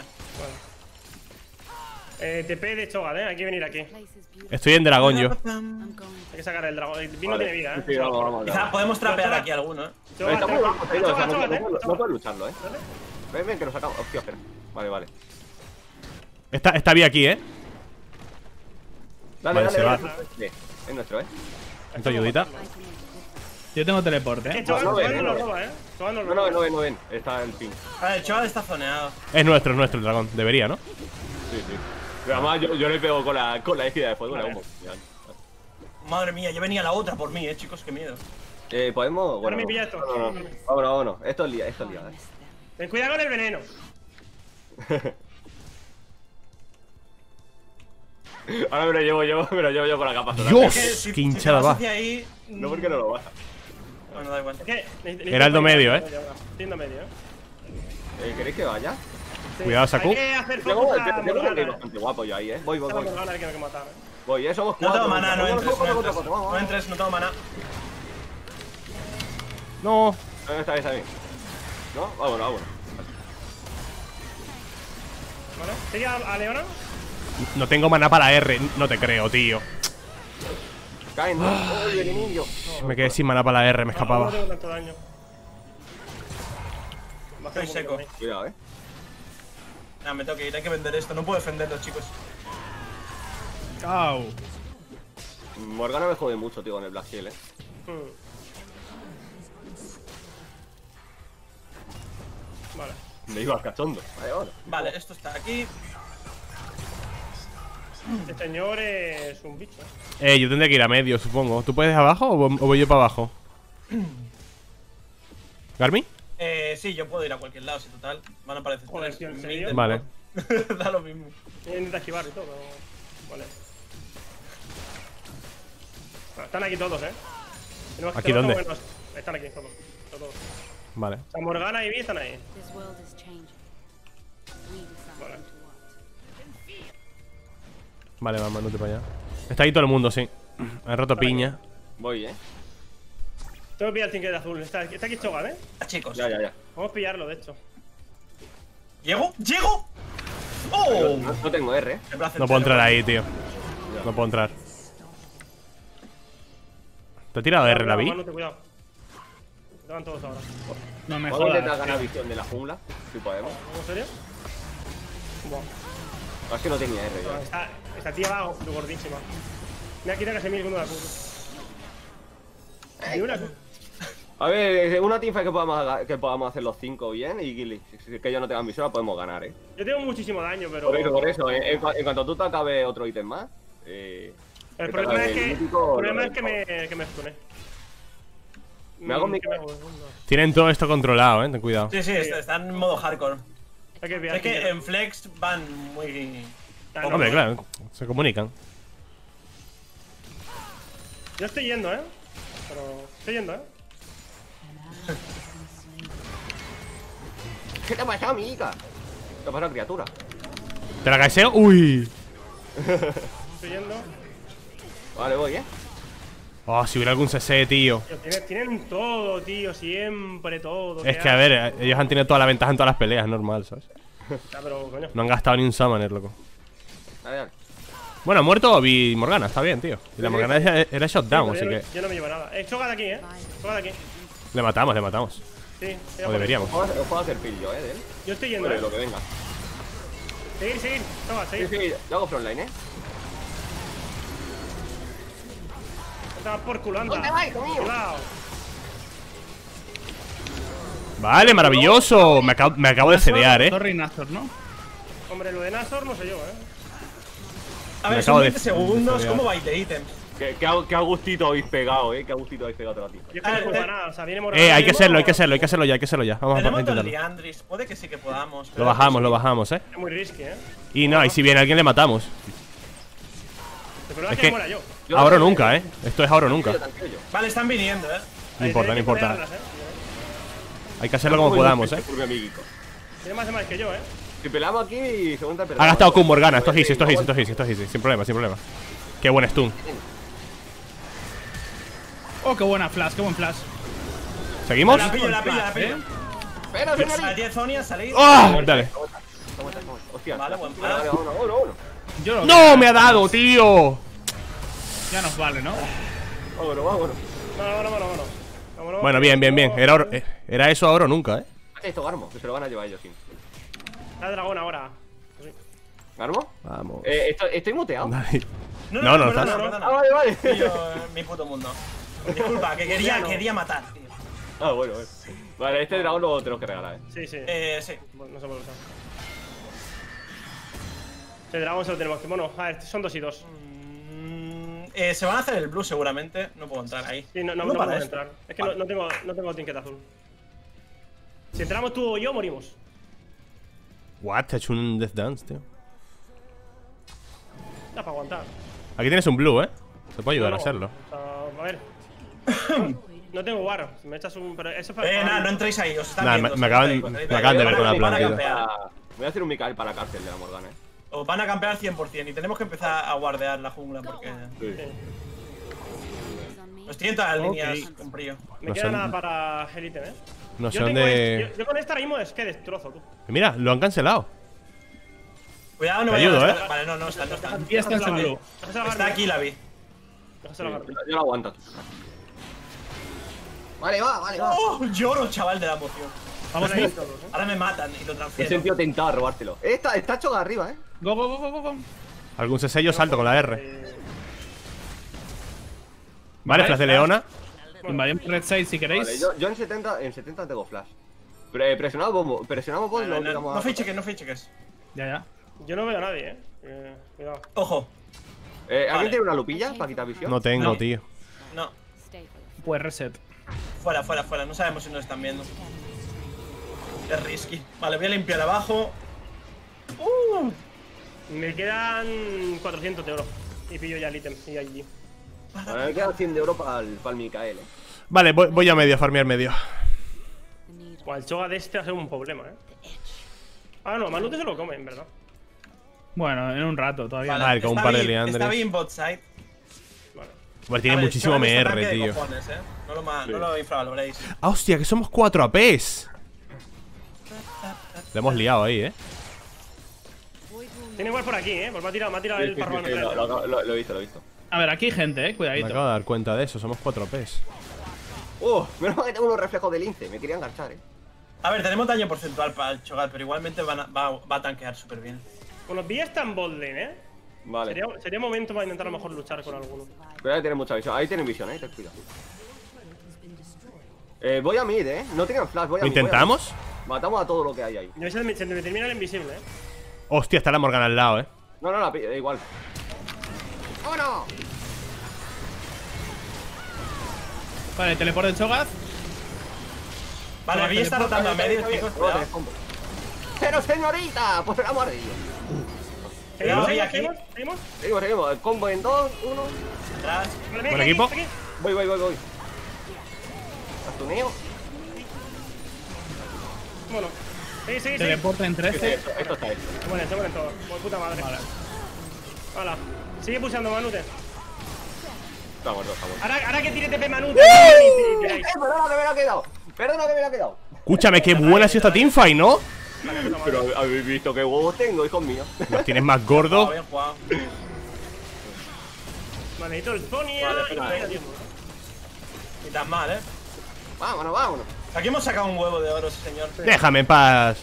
Eh, T P de Cho'Gath, eh. Hay que venir aquí. Place is beautiful. Estoy en dragón yo. I'm going Hay que sacar el dragón. El Vino Vale. tiene vida, eh. Sí, vamos, vamos, Quizá vamos. podemos trapear aquí alguno, eh. Pero está muy bajo, Taylor, o sea, no, no, no, no Cho'Gath, puedo lucharlo, eh. Ven, ven, que lo sacamos. Hostia, espera. Vale, vale. Está, está bien aquí, eh. Dale, Vale, se dale, va. dale. Sí, es nuestro, eh. Necesito ayudita. Yo tengo teleporte, Eh, eh. Cho'Gath no Cho'Gath ven, nos no lo roba, eh. Cho'Gath nos No, lo no, roba. no ven, no ven. Está el ping. Vale, el chaval está zoneado. Es nuestro, es nuestro el dragón. Debería, ¿no? Sí, sí. Pero además yo, yo le pego con la, con la égida de fuego, la Vale. humo. Ya. Madre mía, ya venía la otra por mí, eh, chicos, qué miedo. Eh, ¿podemos? Bueno, me no. pilla esto. No, no, no. Vámonos, vámonos. Esto es lía, esto es lía. eh. Ten cuidado con el veneno. Ahora me lo llevo yo, me lo llevo yo con la capa solar. Dios. Que si- Qué si hinchada te vas va. hacia ahí, No porque no lo baja. Bueno, da igual. Es que. necesito- Heraldo medio, eh. Heraldo medio, eh. Eh, ¿Queréis que vaya? Sí. Cuidado, Saku. Hay que hacer Tengo focus el a tengo un Morgana, game eh. bastante guapo yo ahí, eh. Voy, voy, Esta voy. Morgana hay que matar, eh. Voy, eh, somos No cuatro. tengo maná, no Vamos, entres, vamos, no vamos, entres. vamos, vamos. No entres, no tengo maná. No. No, está bien, está bien. ¿No? Vámonos, vámonos. ¿Vale? ¿Sigue a, a Leona? No tengo maná para R. No te creo, tío. Caen, ¿no? ¡Uy, el niño! Me quedé sin maná para la R, me No, escapaba. no tengo tanto daño. Baja Estoy un poquito, seco. eh. Cuidado, eh. Nah, me tengo que ir, hay que vender esto, no puedo defenderlo, chicos. Cao. Morgana me jode mucho, tío, con el Black Shield, eh. Hmm. Vale. Me iba cachondo. Vale, vale. Vale, esto está aquí. Este señor es un bicho. Eh, yo tendré que ir a medio, supongo. ¿Tú puedes abajo o vo- o voy yo para abajo? ¿Garmi? Eh, sí, yo puedo ir a cualquier lado, si total. Van a aparecer Joder, tres tío, ¿en mil serio? de- Vale. Da lo mismo. Intenta esquivar y todo. Vale. Bueno, están aquí todos, eh. Tenemos que- ¿Aquí tenemos dónde? que movernos. Están aquí todos. todos. Vale. O sea, Morgana y Vi están ahí. This world is changing. We decide Vale. into what. Vale, vamos, no te para allá. Está ahí todo el mundo, sí. Han roto piña. Voy, eh. Tengo que pillar el trinket de azul. Está, está aquí Chogan, eh. Ah, chicos. Ya, ya, ya. Vamos a pillarlo, de hecho. ¿Llego? ¡Llego! ¡Oh! No, no tengo R, eh. El placentero. No puedo entrar ahí, tío. No puedo entrar. ¿Te ha tirado R la Cuidado, vi? Manu, ten cuidado. Te van todos ahora. No me Vamos a intentar jodas. ganar visión de la jungla, si podemos. ¿En serio? Buah. Es que no tenía R, No, ya. esta, esta tía va gordísima. Me ha quitado casi mil con una Q. Ni una Q. A ver, una teamfight que podamos, haga- que podamos hacer los cinco bien y que, que ellos no tengan visora podemos ganar, eh. Yo tengo muchísimo daño, pero. Por eso, por eso, eh, en, cua- en cuanto tú te acabes otro ítem más, eh, El que te problema acabe es que. el El mítico, problema lo es que me, que me stuné. Me hago Mm, mi- que me hago, no. Tienen todo esto controlado, eh. Ten cuidado. Sí, sí, está- están en modo hardcore. Hay que pillar Es que trinket. en Flex van muy. Ah, no, Hombre, no. claro. Se comunican. Yo estoy yendo, eh. Pero. Estoy yendo, eh. ¿Qué te ha pasado, amiga? ¿Qué te ha pasado, criatura? ¿Te la caeseo? ¡Uy! Estoy yendo. Vale, voy, eh. Oh, si hubiera algún C C, tío. Tío, tienen, tienen todo, tío. Siempre todo. Es ¿qué que, a hacen? ver, ellos han tenido toda la ventaja en todas las peleas, normal, ¿sabes? Ya, pero, coño. No han gastado ni un summoner, loco. Dale, dale. Bueno, ha muerto Vi Morgana, está bien, tío. Y la Morgana era, era shutdown, Sí, así pero que yo, no, yo no me llevo nada. Eh, choca de aquí, eh. Choca de aquí. le matamos, le matamos. Sí, O deberíamos. Os puedo- os puedo hacer pillo, eh, de él. Yo estoy yendo, Bueno, eh. lo que venga. Seguir, seguir. Choca, Sí, seguir. sí, yo hago frontline, eh. Estaba por culo, anda. ¿Dónde vais, hijo mío? Cuidado. Vale, maravilloso. Me acabo, me acabo de cedear, eh. Torre y Nashor, ¿no? Hombre, lo de Nashor no sé yo, eh. A Me ver, acabo son de- veinte segundos. de ¿Cómo vais de ítems? Qué, qué, a- qué a gustito habéis pegado, eh. Qué a gustito habéis pegado toda la teamfight. Yo es que Ah, no juego eh, nada. O sea, viene Morgana. Eh, hay que tenemos- hacerlo, hay que hacerlo, hay que hacerlo ya, hay que hacerlo ya. Vamos a Tenemos dos intentarlo. Liandris. Puede que sí que podamos. Lo pero- bajamos, lo bajamos, eh. Es muy risky, eh. Y no, y si viene alguien le matamos. El problema Es es que que- muera yo. Yo Ahora o también, nunca, eh. Esto es ahora o nunca. Yo, tranquilo, yo. Vale, están viniendo, eh. No importa, no Hay que importa. ponerlas, eh. Hay que hacerlo como podamos, eh. Por mi amiguito. Tiene más de más que yo, eh. Si peleamos aquí y según te Ha gastado con Morgana, esto es easy, esto es easy, esto es easy, esto es easy. Sin problema, sin problema. Qué buen stun. Oh, qué buena flash, qué buen flash. ¿Seguimos? La pillo, la pillo, la Flash, pillo. ¿eh? Espera, A señorita. diez Zonia, salid. ¡Ah! Dale. ¿Cómo estás? ¿Cómo estás? Hostia. Vale, buen Vale, vale, plan. vámonos, vámonos, vámonos. Yo lo ¡No! ¡Me ha dado, tío! Ya nos vale, ¿no? Vámonos, vámonos. Vámonos, vámonos, vámonos. Vámonos. Bueno, bien, bien, bien. Era, oro- eh, era eso ahora o nunca, eh. Hace esto, Garmo, que se lo van a llevar ellos, sí. La dragón ahora. ¿Garmo? Vamos. Eh, esto- ¿Estoy muteado? Dale. No, No, no, perdona, estás- perdona. Ah, vale, vale. Pillo, eh, mi puto mundo. Disculpa, que quería, quería matar, tío. Ah, bueno, bueno. Vale, este dragón lo tenemos que regalar, eh. Sí, sí. Eh, sí. Bueno, no se puede usar. El dragón se lo tenemos que. Bueno, a ver, son dos y dos. Mm, eh, se van a hacer el blue seguramente. No puedo entrar ahí. Sí, no, no, ¿Cómo no para podemos esto? entrar. Es que no, no tengo, no tengo trinket azul. Si entramos tú o yo, morimos. What? Te ha hecho un Death Dance, tío. Da para aguantar. Aquí tienes un blue, eh. Se puede ayudar No, a hacerlo. o sea, a ver. No tengo war. Si me echas un. Pero eso es para. Eh, nada, no entréis ahí, os están Nah, viendo. me- me os acaban- están me viendo. acaban de ver con la Van a plantilla. campear. Voy a hacer un Mikael para la cárcel de la Morgana, eh. Os van a campear cien por cien y tenemos que empezar a guardear la jungla porque Sí. Sí. Is on me. nos tienen todas las Ok. líneas con brío. Me No queda sé. nada para Elite, eh. No sé Yo, tengo dónde. este- yo, yo con esta ahora mismo es que destrozo, tú. Mira, lo han cancelado. Cuidado, no Te vayan a ayudo, estar- Vale, no, no, están, no están. Aquí está el Déjasela blue. agarrar. Déjasela Está agarrar. aquí la vi. Déjasela agarrar. Yo yo lo aguanto. Vale, va, vale, va. ¡Oh! Lloro, chaval, de la emoción. Vamos Están ahí ahí. todos, eh. Ahora me matan y lo Me he transfiero. sentido tentado a robártelo. Eh, Está, está choca arriba, eh. Go, go, go, go, go, go. Algún sello salto con la R. Eh, Vale, flash de Leona. Invadimos red side si queréis. Vale, yo, yo en setenta, en setenta tengo flash. Pre presionado bombo, presionamos bombo y No, lo no, tiramos no a- fake cheques, no fake cheques. Ya, ya. Yo no veo a nadie, eh. eh cuidado. Ojo. Eh, ¿Alguien Vale. tiene una lupilla para quitar visión? No tengo, No. tío. No. Stay for the Pues reset. Fuera, fuera, fuera. No sabemos si nos están viendo. Es risky. Vale, voy a limpiar abajo. Uh, Me quedan cuatrocientos de oro. Y pillo ya el ítem. Y allí. Vale, me quedan cien de oro para el, para el Micael, eh. Vale, voy, voy a medio, a farmear medio. the needle. Pues el Choga de este va a ser un problema, eh. Ah, no, Manute se lo come, en verdad. Bueno, en un rato todavía. vale, A ver, con un está par de bien, liandres. Está bien bot side. Vale. Vale, tiene A ver, muchísimo Chogan está M R, tanque de tío. cojones, eh. No lo, ma- no lo infravaloréis. Ah, hostia, que somos cuatro A Ps. Le hemos liado ahí, eh. Void will Tiene igual por aquí, eh. Pues me ha tirado, me ha tirado Sí, el sí, parrón. sí, sí, lo, lo- lo- lo he visto, lo he visto. A ver, aquí hay gente, eh. Me Cuidadito. acabo de dar cuenta de eso, somos cuatro A Ps. Uh, menos mal que tengo unos reflejos de lince, me quería enganchar, eh. A ver, tenemos daño porcentual para el Chogat, pero igualmente van a- va, va a tanquear súper bien. Con los días tan bold lane, eh. Vale. Sería, sería momento para intentar a lo mejor luchar con alguno. Pero ahí tienen mucha visión. Ahí tienen visión, eh. Ten cuidado. Eh, voy a mid, eh. No tengan flash, voy a ¿Lo mid, voy a intentamos? mid. Matamos a todo lo que hay ahí. Yo se me, se me termina el invisible, eh. Hostia, está la Morgana al lado, eh. No, no, la pi- eh, igual. ¡Oh, no! Vale, teleport de Cho'Gath. Vale, Cho'Gath Vi está teleport. rotando a medio, chicos. Luego Cuidado. tenés combo. ¡Pero señorita! Por el amor de Dios. Cuidado, ¿Seguimos, Vi seguimos, aquí. seguimos, seguimos? Seguimos, seguimos. El combo en dos, uno. Atrás. Vale, mira, Buen aquí, equipo. aquí. Voy, voy, voy, voy. Astuneo. Bueno. Sí, sí, sí. Teleporta en trece. Esto, esto está hecho. Se mueren, se mueren todos. Por puta madre. Vale. Hala. Sigue pulsando, Manute. Está muerto, está muerto. Ahora, ahora que tire T P Manute. y- y- y- ¡Eh, perdona que me lo ha quedado! ¡Perdona que me lo ha quedado! Escúchame, qué buena ha sido esta teamfight, ¿no? Pero habéis visto qué huevos tengo, hijos míos. Los tienes más Oh, gordos. bien jugado. Vale, necesito el Zonia. Vale, y espera, venga, eh. tío. Ni tan mal, eh. Vámonos, vámonos. Aquí hemos sacado un huevo de oro, sí, señor. Déjame en paz.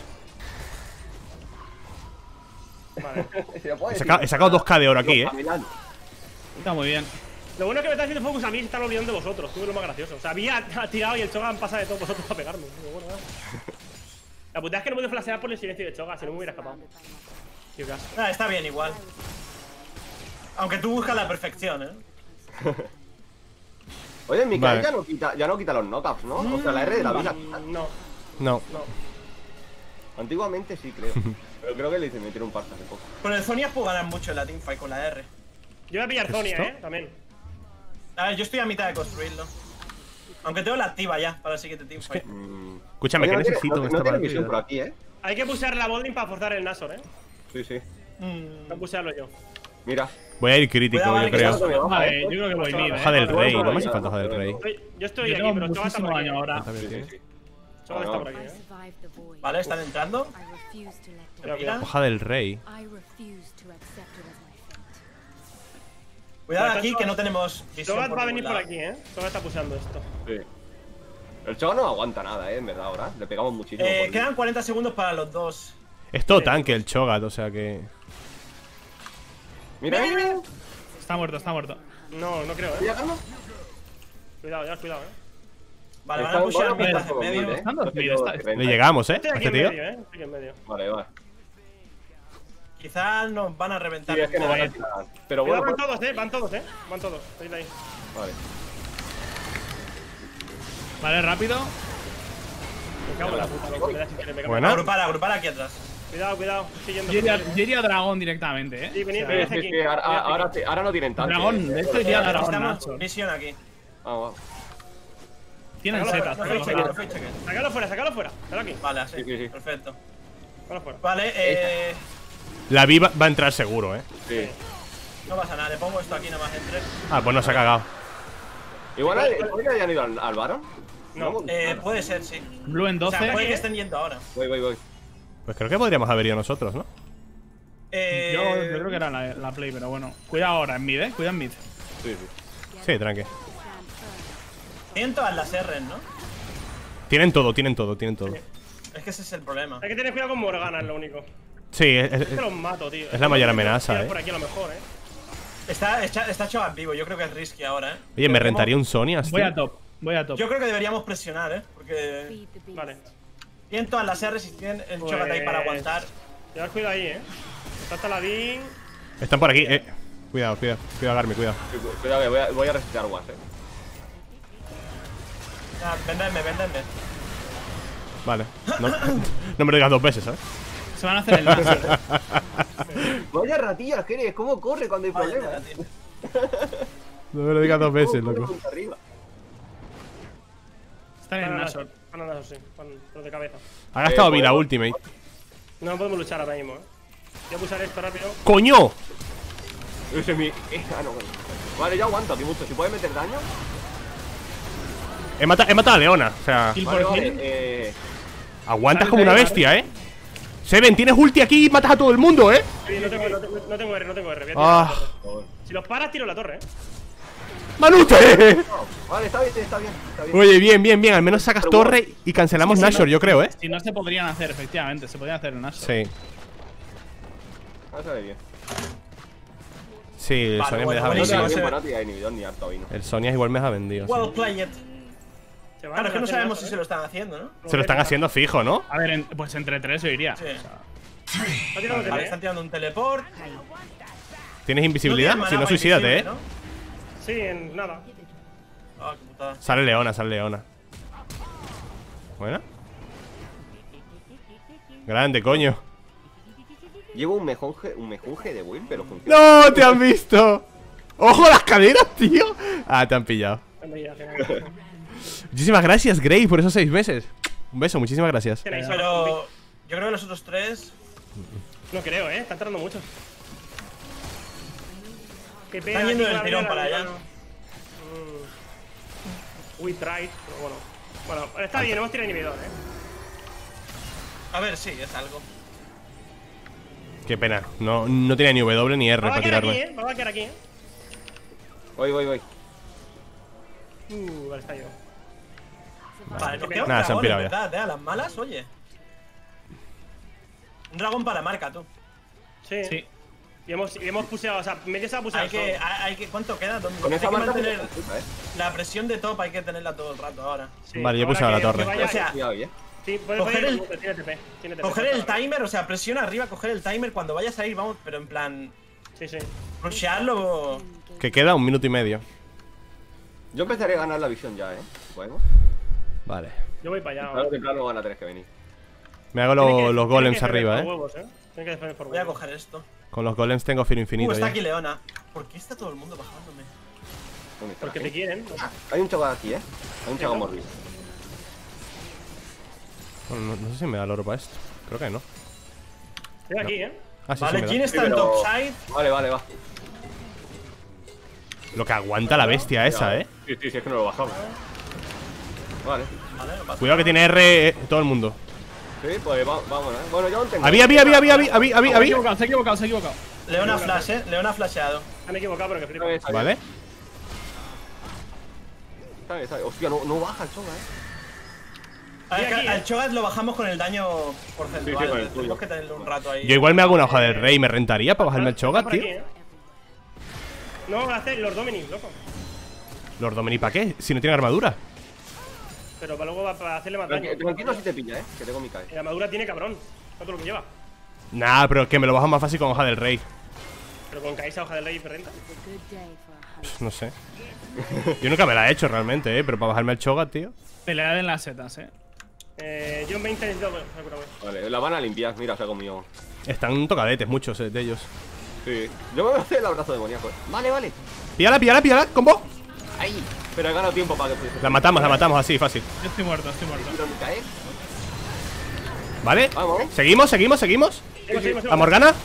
Vale. Si lo puedo He decir. sacado, he sacado dos K de oro aquí, eh. A Milán. Está muy bien. Lo bueno es que me está haciendo focus a mí y se están olvidando de vosotros. Tú es lo más gracioso. O sea, había ha tirado y el Choga pasa de todos vosotros para pegarme. Digo, bueno, nada. La putada es que no puedo flashear por el silencio de Choga, si no me hubiera escapado. Qué caso. Ah, está bien igual. Aunque tú buscas la perfección, eh. Oye, Micael Vale. ya, no quita, ya no quita los knockouts, ¿no? O sea, la R de la vida. Mm, No, No. no. Antiguamente sí, creo. Pero creo que le hice meter un parche hace poco. Con el Zonia puedo ganar mucho en la teamfight con la R. Yo voy a pillar ¿Qué es Zonia, esto? eh, también. A ver, yo estoy a mitad de construirlo. Aunque tengo la activa ya para el siguiente teamfight. Mm. Escúchame, Oye, ¿qué no tiene- necesito no, en no esta tiene visión por partida? aquí, ¿eh? Hay que pusear la Bolding para forzar el Nasor, eh. Sí, sí. Mm, Voy a pusearlo yo. Mira. Voy a ir crítico, Cuidado, vale, yo que creo. estamos- Baja, Vale, eh. yo creo que voy mid, Hoja eh. del rey, no me hace Ya, falta hoja del ya, rey. Estoy- Yo estoy Yo aquí, tengo pero Choga está muchísimo por aquí. daño ahora. También Sí, tiene. sí. Choga Ah, está no. por aquí, I eh. survived the void. Vale, están entrando. I refuse to let Pero down. Mira. Hoja del rey. I refuse to accept it as my fate. Cuidado Vale, aquí Choga- que no tenemos visión Choga por va a ningún venir por lado. aquí, eh. Choga está puseando esto. Sí. El Choga no aguanta nada, eh, en verdad, ahora. Le pegamos muchísimo. Eh, por- quedan cuarenta segundos para los dos. Es todo tanque el Cho'Gath, o sea que. Mira, mira, mira. Está muerto, está muerto. No, no creo, eh. Mira, Carlos. Cuidado, ya, cuidado, eh. Vale, van a pushear Bueno, mientras en bueno, medio. bueno, Están ¿eh? dos mid, No está- tengo que Le llegamos, eh. Estoy A aquí este en tío. medio, eh. Estoy aquí en medio. Vale, vale. Quizás nos van a Sí, reventar. es que no un van a poco. tirar. Pero Cuidado, bueno, van todos, eh. Van todos, eh. Van todos. Estoy ahí. vale. Vale, rápido. Me cago en la puta, loco. Me da sin querer, me cago. Buena. Agrupar, agrupar aquí atrás. Cuidado, cuidado. Estoy yendo. Yo iría, yo iría a Dragón directamente, Sí, eh. venid, O sea, venid Sí, aquí. sí, ahora, venid aquí. ahora, sí, ahora no tienen tanto. Dragón, de esto iría a Dragón, Necesitamos Nacho. visión aquí. Vamos, vamos. Tienen Sácalo setas, No fuera, fake pero check, sácalo no fake check. Sácalo fuera, sácalo fuera. Sácalo aquí. Vale, así. Sí, sí, sí. Perfecto. Sácalo fuera. Vale, eh. La V va va a entrar seguro, eh. Sí. No pasa nada, le pongo esto aquí nada más entre. Ah, pues no se ha cagado. Igual ¿puede que hayan ido al, al Baron. No. Eh, puede ser, sí. Blue en O sea, puede que doce. estén yendo ahora. Voy, voy, voy. Pues creo que podríamos haber ido nosotros, ¿no? Eh. Yo, yo creo que era la, la play, pero bueno. Cuidado ahora en mid, eh. Cuidado en mid. Sí, sí. Sí, tranqui. Stand firm. Tienen todas las R, ¿no? Tienen todo, tienen todo, tienen todo. Es que ese es el problema. Hay que tener cuidado con Morgana, es lo único. Sí, es, es- Es que los mato, tío. es la mayor amenaza, Tirar eh. por aquí a lo mejor, eh. Está, está, está Cho'Gath vivo, yo creo que es risky ahora, eh. Oye, me Creo que rentaría un Sonias, Voy tío. a top. Voy a top. Yo creo que deberíamos presionar, eh. Porque Feed the beast. Vale. tienen todas las R's y tienen el Pues- Cho'Gath ahí para aguantar. Llevar cuidado ahí, eh. Está Taladín. Están por aquí, eh. Cuidado, cuidado. Cuidado, Garmi, cuidado. Cuidado que voy a, voy a resetear Guas, eh. Ah, véndeme, véndeme. Vale. No, no me lo digas dos veces, ¿sabes? Se van a hacer el láser. Vaya ratillas que eres, ¿cómo corre cuando hay Vaya, problemas? tío. No me lo digas dos veces, ¿Cómo corre loco. punta arriba? Están en Van el a Nashor. Van a Nashor, sí. Van pero de cabeza. Ha gastado Eh, vida bueno. ultimate. No podemos luchar ahora mismo, eh. Voy a pulsar esto rápido. ¡Coño! Ese es mi. eh, ah, no, bueno. Vale, yo aguanto aquí mucho. Si puede meter daño. He, mata- he matado a Leona. O sea, Kill Vale, por vale. kill. Eh. aguantas Sale como de una ahí, bestia, ¿eh? Seven, tienes ulti aquí y matas a todo el mundo, ¿eh? Sí, no tengo, no, tengo, no tengo R, no tengo R. Voy a tirar Ah. la torre. Si los paras, tiro la torre, eh. ¡Manute! no. Vale, está bien, está bien. Está bien. Oye, bien, bien, bien. Al menos sacas Pero torre y cancelamos Sí, sí, Nashor, no. yo creo, ¿eh? Si no se podrían hacer, efectivamente. Se podrían hacer en Nashor. Sí. Ah, sale bien. Sí, el Vale, Sonia me bueno, deja No buenísimo, te da vendido. ese- tiempo, no te da inhibidor ni harto vino. El Sonia igual me ha vendido. sí. Well played. Se van, Claro, es que no se sabemos hacen si se lo están haciendo, ¿no? eso, ¿eh? Se lo están haciendo fijo, ¿no? A ver, en- pues entre tres yo iría. Sí. Está tirando Vale, T P, están eh. tirando un teleport. ¿Tienes invisibilidad? tienen Si no, maná suicídate, para ¿eh? invisible, Sí, en nada. ¿no? Ah, qué putada. Sale Leona, sale Leona. Buena. Grande, coño. Llevo un mejunje, un mejunje de Will, pero funciona. ¡No! ¡Te han visto! ¡Ojo las caderas, tío! Ah, te han pillado. Muchísimas gracias, Grey, por esos seis meses. Un beso, muchísimas gracias. Pero yo creo que los otros tres. No creo, eh. Están tardando mucho. Que pega Están yendo aquí del con la tirón vida, para la allá. vida, no. Mm. We tried, pero bueno. Bueno, está bien, hemos tirado inhibidor, eh. A ver, sí, es algo. Qué pena. No, no tenía ni W ni R Vamos a para quedar aquí, tirarme. eh. Vamos a quedar aquí, eh. Voy, voy, voy. Uh, vale, está yo. Vale, nos queda un Nada, se han dragón, pirado en ya. verdad, ¿eh? A las malas, oye. Un dragón para marca, tú. Sí. Sí. Y hemos, y hemos puseado, o sea, medio se ha puseado Hay que, solo. hay, hay que. ¿Cuánto queda? Dos Con minutos. esa Hay que marca me mantener complica, eh. la presión de top, hay que tenerla todo el rato ahora. Sí, Vale, yo ahora puse a la que- torre. que vaya- O sea, Cuidado, eh. sí, puede, coger puede, el- tiene T P. Tiene T P. Coger el está bien. timer, o sea, presión arriba, coger el timer cuando vayas a ir, vamos, pero en plan. Sí, sí. Rushearlo. Que queda un minuto y medio. Yo empezaré a ganar la visión ya, eh. Bueno. Vale. Yo voy para allá. Claro que plano van a tener que venir. Me hago Tiene lo- que- los tiene golems que defender arriba, por eh. huevos, eh. Tiene que defender por Voy a huevos. coger esto. Con los golems tengo filo Uh, infinito está ya. aquí Leona. ¿Por qué está todo el mundo bajándome? ¿Dónde está? Porque te quieren. Ah, hay un chaval aquí, eh. Hay un chaval ¿no? morrido. Bueno, no, no sé si me da el oro para esto. Creo que no. Estoy aquí, eh. Ah, sí, sí Vale, me ¿quién da. está Sí, en pero- topside? Vale, vale, va. Lo que aguanta la bestia esa, eh. Sí, sí, sí, es que no lo bajamos. Vale. Vale, no pasa Cuidado que tiene R eh, todo el mundo. Sí, pues va- vamos, eh. Bueno, yo no tengo. Había, había, había, había, había, había, Se había, ha había. equivocado, se ha equivocado, se ha equivocado. Leona flash, eh. Leona flasheado. Han equivocado, pero que flipa. Está bien, Vale. está bien, está bien. Hostia, no, no baja el Choga, eh. A ver, Estoy aquí, al eh. Cho'Gath lo bajamos con el daño porcentual. Sí, sí, con el Tenemos tuyo. que tenerlo un rato ahí. Yo igual me hago una hoja del rey. ¿Me rentaría para bajarme el Está Cho'Gath, por tío? aquí, eh. No, hace Lord Dominic, loco. Lord Dominic, ¿para qué? Si no tiene armadura. Pero para luego va para hacerle más daño. Tranqui- Tranquilo si te pilla, eh. Que tengo mi cae. Y la armadura tiene cabrón. ¿Cuánto lo que lleva? Nah, pero que me lo bajo más fácil con hoja del rey. Pero con Kaisa, hoja del rey y renta. It's a good day for a hunt. No sé. Yo nunca me la he hecho realmente, eh. Pero para bajarme el Cho'Gath, tío. Pelea en las setas, eh. Eh, yo en veinte necesito. Bueno, seguramente. Vale, la van a limpiar. Mira, se ha comido. Están tocadetes muchos eh, de ellos. Sí. Yo me voy a hacer el abrazo demoníaco, eh. Vale, vale. Píala, píala, píala, combo. Ahí. Pero he ganado tiempo para que pudiese. La matamos, la matamos así, fácil. Yo estoy muerto, estoy muerto. Mira mi cae. ¿Vale? Vamos, eh. Seguimos, seguimos, seguimos. Seguimos, seguimos, ¿A seguimos. Morgana?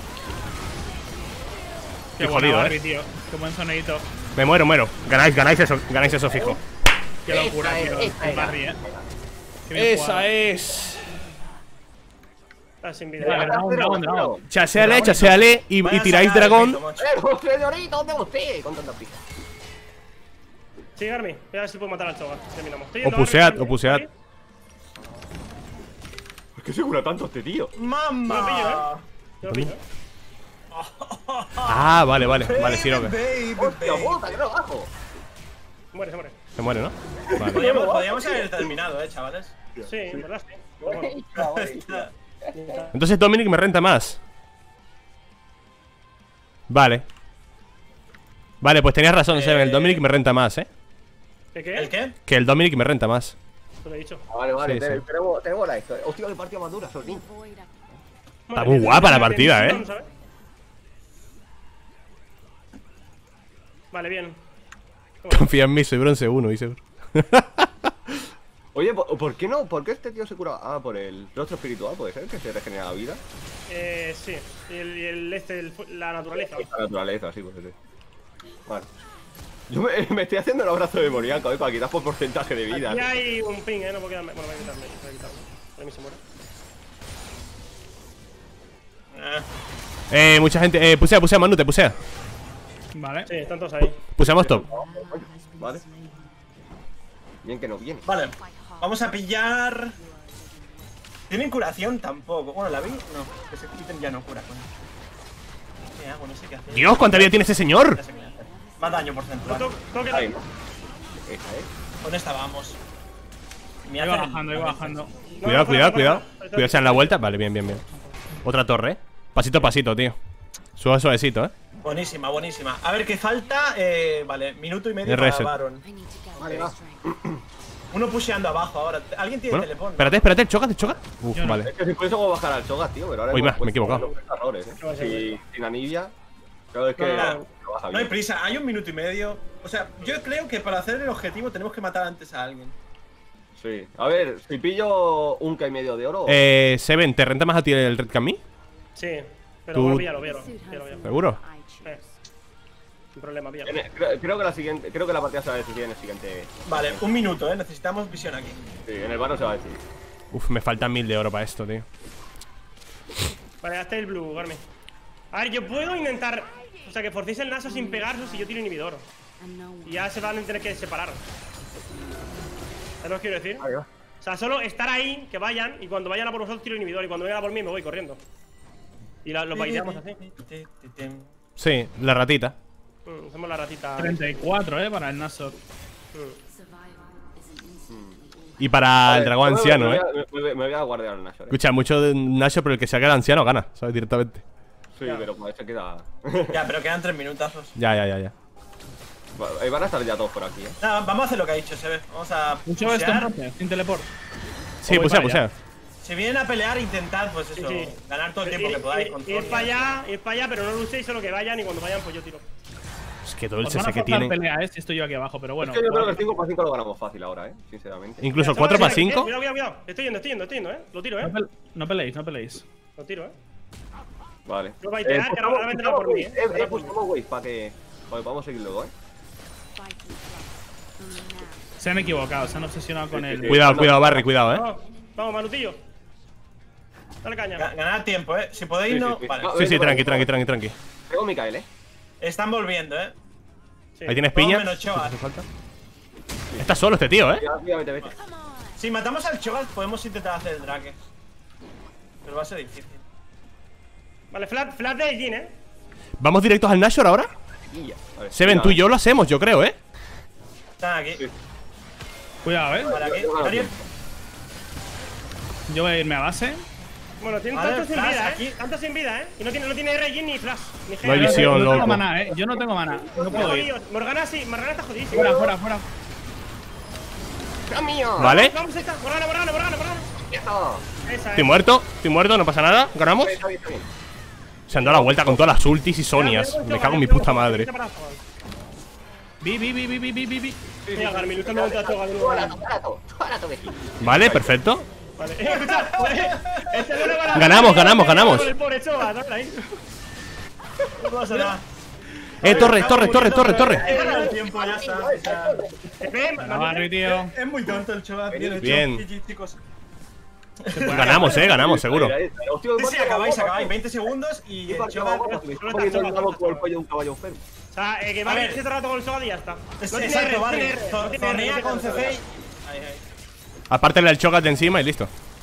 Qué Qué buena jodido, Barbie, eh. tío. Qué buen sonidito. Me muero, muero. Ganáis, ganáis eso, ganáis eso fijo. Qué locura, Esa tío. es, esa Qué era. Barbie, eh. Qué bien jugado. es. Está sin Vale, vida. dragón, dragón, dragón. Chaseale, chaseale y, Vaya y a tiráis sacar el dragón. grito, macho. ¡Eh, señorita! ¿Dónde va usted? Con tanta prisa. Sí, Garmi. Voy a ver si puedo matar al Cho'Gath. Terminamos. Estoy O yendo a pusead, Garmi, o pusead. ¿vale? Es que se cura tanto este tío. ¡Mamma! No lo pillo, Yo lo pillo, ¿eh? Ah, vale, vale. Vale, sí, lo que. Baby, ¡Hostia baby. puta, que no bajo! Muere, se muere. Se muere, ¿no? Vale. Podríamos, podríamos haber terminado, eh, chavales. Sí, en verdad sí. Pero bueno. Entonces Dominic me renta más. Vale. Vale, pues tenías razón, Seven. El Dominic me renta más, ¿eh? ¿Qué qué? ¿El qué? Que el Dominic me renta más. Te lo he dicho. Vale, vale, Sí, te- sí. tenemos, tenemos la esto. Hostia, qué partida más dura, Sorkin. Está muy guapa la partida, ¿eh? ¿sabes? Vale, bien. Confía en mí, soy bronce uno, dice. Oye, ¿por, por qué no? ¿Por qué este tío se cura? Ah, por el rostro espiritual, puede ser, que se regenera la vida. Eh, sí. Y el, y el este, el fu- la naturaleza. La naturaleza, sí, puede ser. Vale. Yo me, me estoy haciendo un abrazo demoníaco, eh, para quitar por porcentaje de vida. Aquí hay un ping, eh. No puedo quedarme. Bueno, voy a quitarme. Voy a quitarme. Para mí se muere. Eh, Eh, mucha gente. Eh, pusea, pusea, Manu, te pusea. Vale. Sí, están todos ahí. Puseamos top. Vale. Bien que no viene. Vale, vamos a pillar. ¿Tienen curación? Tampoco. Bueno, la vi. No, que se quiten ya no cura. Coño. ¿Qué hago? No sé qué hacer. Dios, ¿cuánta vida tiene este señor? Ya sé qué hacer. Más daño porcentual. To- Toque Ahí, la. ¿no? Esa, eh. ¿Dónde estábamos? Me Ahí va hace el- bajando, ahí va bajando. No, Cuidado, no, cuidado, fuera, cuidado. fuera, fuera. Cuidado, se dan la vuelta. Vale, bien, bien, bien. Otra torre, eh. Pasito a pasito, tío. Suave, suavecito, eh. Buenísima, buenísima. A ver, ¿qué falta? Eh, vale, minuto y medio De para reset. Baron. Vale, va. Uno pusheando abajo ahora. ¿Alguien tiene Bueno, telepon? espérate, espérate, choca, te choca. Uf, Yo no. vale. Es que si por eso puedo bajar al Chogas, tío, pero ahora Uy, hemos ma, me he puesto equivocado. unos errores, eh. Si, sin Anivia, creo que No, no, lo baja No hay bien. prisa, hay un minuto y medio. O sea, yo creo que para hacer el objetivo tenemos que matar antes a alguien. Sí. A ver, si pillo un K y medio de oro. Eh, Seven, ¿te renta más a ti el red que a mí? Sí. Pero Tú- bueno, píllalo, píllalo. Píllalo, píllalo. ¿Seguro? Eh, Sin problema, píllalo. En el- creo, creo que la siguiente, creo que la partida se va a decidir en el siguiente. Vale, un minuto, eh. Necesitamos visión aquí. Sí, en el vano se va a decidir. Uf, me faltan mil de oro para esto, tío. Vale, hazte el blue, Garmi. A ver, yo puedo intentar. O sea, que forcéis el Naso sin pegarlo si yo tiro inhibidor. Y ya se van a tener que separar. ¿Sabes lo que quiero decir? Ahí va. O sea, solo estar ahí, que vayan, y cuando vayan a por vosotros tiro inhibidor, y cuando vengan a por mí me voy corriendo. Y la- lo baileamos así. Sí, la ratita. Mm, hacemos la ratita. treinta y cuatro, eh, para el Nashor. Y para el Vale, dragón me- anciano, me, eh. voy a- me, voy- me voy a guardar al Nashor. eh. Escucha, mucho de Nacho, pero el que se haga el anciano gana, ¿sabes? Directamente. Sí, pero pues se queda. Ya, pero quedan tres minutazos. Ya, ya, ya, ya. Va- ahí van a estar ya todos por aquí, eh. Nada, vamos a hacer lo que ha dicho, se ve. Vamos a. Mucho esto pushear. entonces, sin teleport. Sí, voy pusea, para pusea. allá. Si vienen a pelear, intentad, pues eso, Sí, sí. ganar todo el tiempo Ir- que podáis. ir- con Ir Zhonia. para allá, ir para allá, pero no luchéis, solo que vayan, y cuando vayan, pues yo tiro. Es que todo el Os van C a C que forzar tienen. pelea, eh, si estoy yo aquí abajo, pero bueno. es que yo creo que el vale. cinco para cinco lo ganamos fácil ahora, eh. Sinceramente. Incluso Mira, cuatro chaval, para mira, cinco. Cuidado, cuidado, cuidado. Estoy yendo, estoy yendo, estoy yendo, ¿eh? Lo tiro, No, ¿eh? pel- no peleéis, no peleéis. Lo tiro, ¿eh? Vale. Yo baitear, que ahora vendrá por mí, eh. Eh, Vendrá eh, por mí. pusimos waves para que. Para que podamos seguir luego, eh. Se han equivocado, se han obsesionado con Sí, sí, el. sí. Cuidado, cuidado, Barry, cuidado, eh. Vamos, vamos, Manutillo. Dale caña. Ga- Ganar tiempo, eh. Si podéis, Sí, sí, no. sí. Vale. No, Sí, sí, Venga, tranqui, venga. tranqui, tranqui, tranqui. Tengo Mikael, eh. Están volviendo, eh. Sí. Ahí tienes Todos piña. menos Cho'Gath. Está solo este tío, eh. Ya, ya, vete, vete. Si matamos al Cho'Gath, podemos intentar hacer el Drake. Pero va a ser difícil. Vale, flat, flat de Jin, ¿eh? Vamos directos al Nashor ahora. Y ya. A ver, Seven, mira, tú y yo lo hacemos, yo creo, eh. Están aquí. Sí. Cuidado, eh. Vale, aquí. Yo gano Daniel, tiempo. Yo voy a irme a base. Bueno, tiene Vale, tanto sin flash vida, aquí. ¿eh? Tanto sin vida, ¿eh? Y no tiene, no tiene R, Jin ni flash. Ni G. No hay Yo visión, no loco. tengo maná, eh. Yo no tengo maná. No Está puedo ir. jodido. Morgana sí, Morgana está jodidísima. Fuera, fuera, fuera. Vale. Vamos, ahí está. Morgana, Morgana, Morgana, Morgana. Eso. Esa, Estoy eh. muerto, estoy muerto, no pasa nada. ¿Ganamos? Está bien, está bien. Se han dado la vuelta con todas las ultis y sonias. Me cago en mi puta madre. Vi, vi, vi, vi, vi, vi, vi, vi. Mira, Garmi, luchando contra Cho'Gath de Tú nuevo. barato, barato, barato, vecino. Vale, perfecto. Vale, eh, escucha, vale. Este no le va a- Ganamos, ganamos, ganamos. Con el pobre Cho'Gath, ¿no? Ahí. no pasa nada. Eh, torre, torre, torre, torre, torre. He ganado el tiempo, ya está. O sea, Ven, La Barry, tío. es muy tonto el Cho'Gath. Bien hecho. Bien. G G, chicos. Ganamos, eh, ganamos, seguro. Ahí, ahí, ahí. Hostia, Sí, sí, ¿cuánto acabáis, vamos? acabáis. veinte segundos y ¿Qué el partido Cho'Gath. vamos? Me solo estoy está poniendo el Cho'Gath, rabo con el solo cuello de un caballo enfermo. O sea, eh, que A Barry ver. se trata con el Cho'Gath y ya está. Es- No tiene Exacto, R, no vale. tiene R, no tiene R, Zornea no con tiene C R. C. Ahí, ahí. Aparte el Cho'Gath de encima y listo.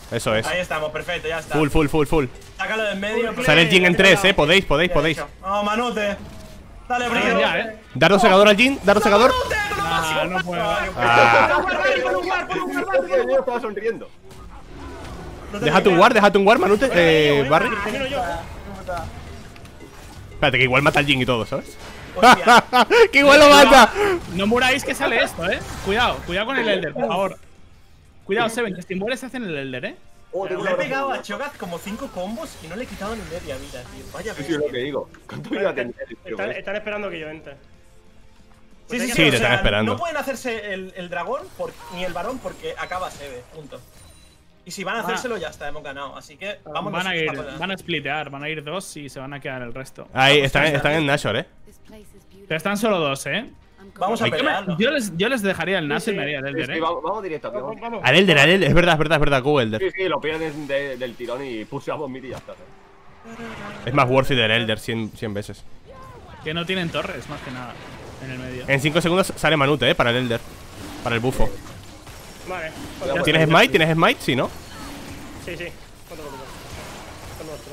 Eso es. Ahí estamos, perfecto, ya está. Full, full, full, full. Sácalo de en medio. Full, Sale el Jin en ya tres, te eh. Podéis, podéis, Bien podéis. hecho. Vamos, Manute. Dale, brillo. Ya, eh. Dardo segador al Jin, dardo segador. Ah, no puedo. Ah. Yo estaba sonriendo. Déjate un war, déjate un war, Manute. Eh, Barry. Termino yo. Espérate, que igual mata al Jin y todo, ¿sabes? Hostia. ¡Que igual lo mata! No muráis que sale esto, eh. Cuidado, cuidado con el Elder, por favor. Cuidado, Seven, que si mueres se hacen el Elder, eh. Oh, tengo Le he una pegado a razón. Cho'Gath como cinco combos y no le he quitado ni media vida, tío. Vaya Sí, sí, es lo que bestia. digo. ¿Cuánto vida tendría el tío? Están, eh? están esperando que yo entre. Sí, sí, sí, Sí, o te sea, están esperando. No pueden hacerse el, el dragón por- ni el varón porque acaba Sebe, punto. Y si van a Ah. hacérselo, ya está, hemos ganado. Así que vamos Van a ir, van a splitear, van a ir dos y se van a quedar el resto. Ahí, están, están en Nashor, eh. This place is beautiful. Pero están solo dos, eh. I'm Vamos a Hay que- pelearlo. Yo les, yo les dejaría el Naso y me haría el Sí, Elder, sí, eh. vamos, vamos directo aquí. Vamos, Vamos. vamos. Al Elder, al Elder. Es verdad, es verdad, es verdad. Go Elder. Sí, sí, lo pierden de- del tirón y puseamos mid y ya está. ¿eh? Es más worthy del Elder cien, cien veces. Que no tienen torres, más que nada, en el medio. En cinco segundos sale Manute, eh, para el Elder. Para el bufo. Vale. Ya ¿Tienes smite? ¿Tienes smite? Sí, ¿no? Sí, sí. No te preocupes. Es nuestro.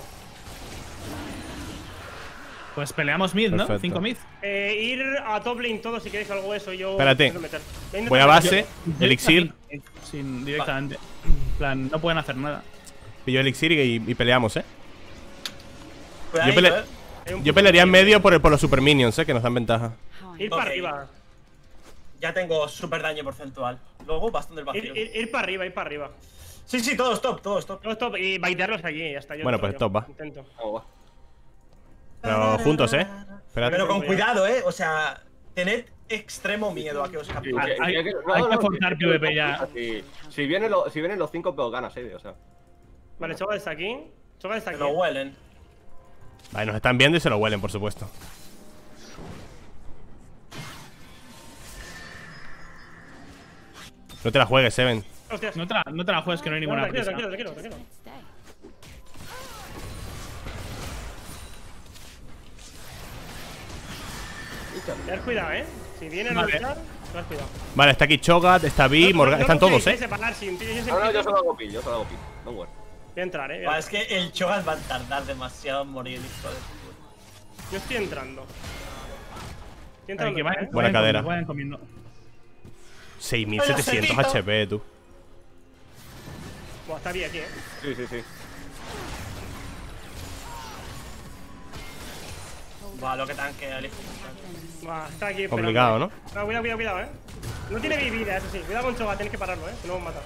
Pues peleamos mid, ¿no? Perfecto. cinco mid. Eh, ir a top lane todo si queréis algo de eso. Yo. Espérate. intento meter. Voy a Voy a intentar base, Yo- elixir. Sin, directamente. En plan, no pueden hacer nada. Pillo elixir y, y peleamos, eh. Cuidadito, pele- eh. meter. Hay un Yo punto pelearía en medio. medio por, el- por los super minions, eh, que nos dan ventaja. high. Ir para Ok. arriba. Ya tengo super daño porcentual. Luego bastón del Ir, vacío. ir, ir para arriba, ir para arriba. Sí, sí, todo stop, todo stop. Todo stop y baitearlos aquí, ya está. Yo Bueno, entro pues yo. top, va. Intento. Vamos, va. Pero juntos, eh. Espérate. Pero con cuidado, eh. O sea, tened extremo miedo a que os Sí, capturen. que- hay- que- que- hay que forzar que- PvP ya. Si, si, vienen los, si vienen los cinco, pero ganas, eh. O sea. Vale, Cho'Gath está aquí. Cho'Gath está Que aquí. lo huelen. Vale, nos están viendo y se lo huelen, por supuesto. No te la juegues, Seven. Hostias. No te la, no te la juegues, que no hay ninguna tranquilo, prisa. tranquilo, tranquilo, tranquilo. Let's stay. Tener cuidado, eh. Si vienen a Vale. luchar, tener cuidado. Vale, está aquí Cho'Gath, está Vi, No- Morgana. no Están lo todos, queréis eh. separar, si empiezas- No, no, yo empiezas- solo hago pill, yo solo hago pill. No worry. Voy a entrar, eh. voy a Va, entrar. es que el Cho'Gath va a tardar demasiado en morir, hijo de puta. Yo estoy entrando. Estoy Ay, entrando. que vayan, eh. Buena vayan cadera. comiendo, vayan comiendo. seis mil setecientos Pero H P, tú. Buah, está bien aquí, eh. Sí, sí, sí. Va, lo que tanquea el hijo. Buah, está aquí. esperando. Complicado, ¿no? No, cuidado, cuidado, cuidado, eh. No tiene vida, eso sí. Cuidado con Cho'Gath, tienes que pararlo, eh. Que no hemos matado.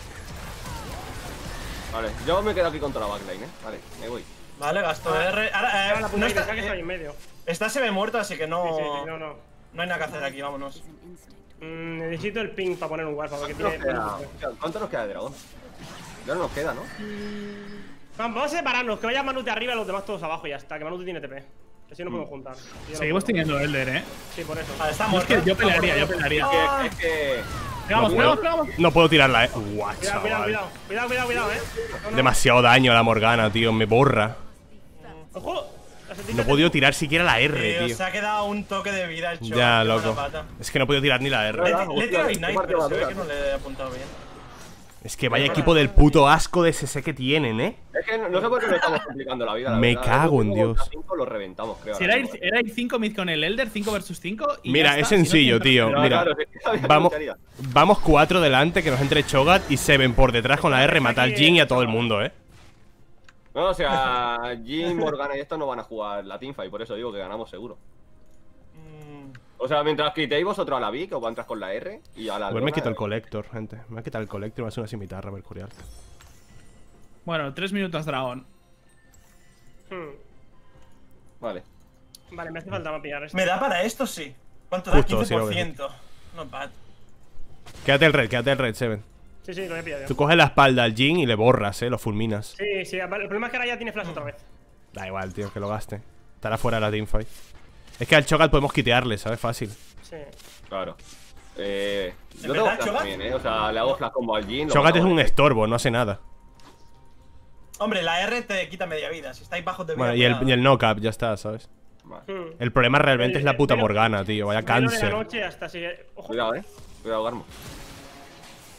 Vale, yo me quedo aquí contra la backline, eh. Vale, me voy. Vale, gasto R. Ahora, eh, Ah, la puta no vida, está, que está ahí eh, en medio. está Sebe muerto, así que no, Sí, sí, sí, no, no. no hay nada que hacer aquí, vámonos. Is an instinct. Mm, necesito el ping para poner un warp, porque ¿Cuánto nos tiene. queda? ¿Cuánto nos queda de dragón? Ya no nos queda, ¿no? Vamos vamos a separarnos, que vaya Manute arriba y los demás todos abajo y ya está. Que Manute tiene T P. Que si no podemos juntar. Yo no Seguimos puedo. teniendo Elder, eh. Sí, por eso. Vale, está Yo, es muerto. que yo está pelearía, yo muerto. pelearía. Es que, es que Pegamos, No pegamos, puedo. pegamos. No puedo tirarla, eh. Guau, Cuidado, cuidado, chaval. cuidado. Cuidado, cuidado, cuidado, eh. No, no. Demasiado daño a la Morgana, tío. Me borra. Ojo. las No he setitas podido de- tirar siquiera la R, Tío, tío. se ha quedado un toque de vida el Cho'Gath. Ya, qué loco. mala pata. Es que no he podido tirar ni la Le, R. Verdad, le he hostia, tirado qué Ignite, parte pero se ve madura, que no le he apuntado bien. Es que vaya equipo del puto asco de S S que tienen, eh. Es que no, no sé por qué nos estamos complicando la vida. La Me verdad. cago en Como Dios. contra cinco lo reventamos, creo. Si ahora era ir, mismo, eh. era ir cinco mid con el Elder, cinco versus cinco. Y Mira, ya es está. Si no sencillo, tienes- tío. Pero, Mira, claro, es que había que vamos, lucharía. vamos cuatro delante, que nos entre Cho'Gath y Seven por detrás con la R, mata al Jin y a todo el mundo, eh. No, o sea, Jin, Morgana y estos no van a jugar la teamfight, por eso digo que ganamos seguro. Mm, O sea, mientras quitéis vosotros a la V, que os va a entrar con la R, y a la Pues me Lona, quito el Collector, gente. Me ha quitado el Collector y me va a hacer una cimitarra mercurial. Bueno, tres minutos dragón. Hmm. Vale. Vale, me hace falta mapear esto. Me da para esto, sí. ¿Cuánto da? Justo, sí, lo quince por ciento. No bad. Quédate el red, quédate el red, Seven. Sí, sí, lo he pillado Tú yo. coges la espalda al Jin y le borras, eh, lo fulminas. Sí, sí, vale, el problema es que ahora ya tiene flash otra vez. Da igual, tío, que lo gaste. Estará fuera de la teamfight. Es que al Cho'Gath podemos quitearle, ¿sabes? Fácil. Sí. Claro. Eh. ¿De Yo tengo verdad, flash Cho'Gath? también, eh. O sea, le hago flash combo al Jin. lo Cho'Gath es matamos un de- estorbo, no hace nada. Hombre, la R te quita media vida. Si estáis bajos de vida. Bueno, y el, cuidado. y el knock-up, ya está, ¿sabes? Vale. Hmm. El problema realmente El- es la puta el velo- Morgana, tío. Vaya Velo de la cáncer. noche hasta si. Ojo. Cuidado, eh. Cuidado, Garmo.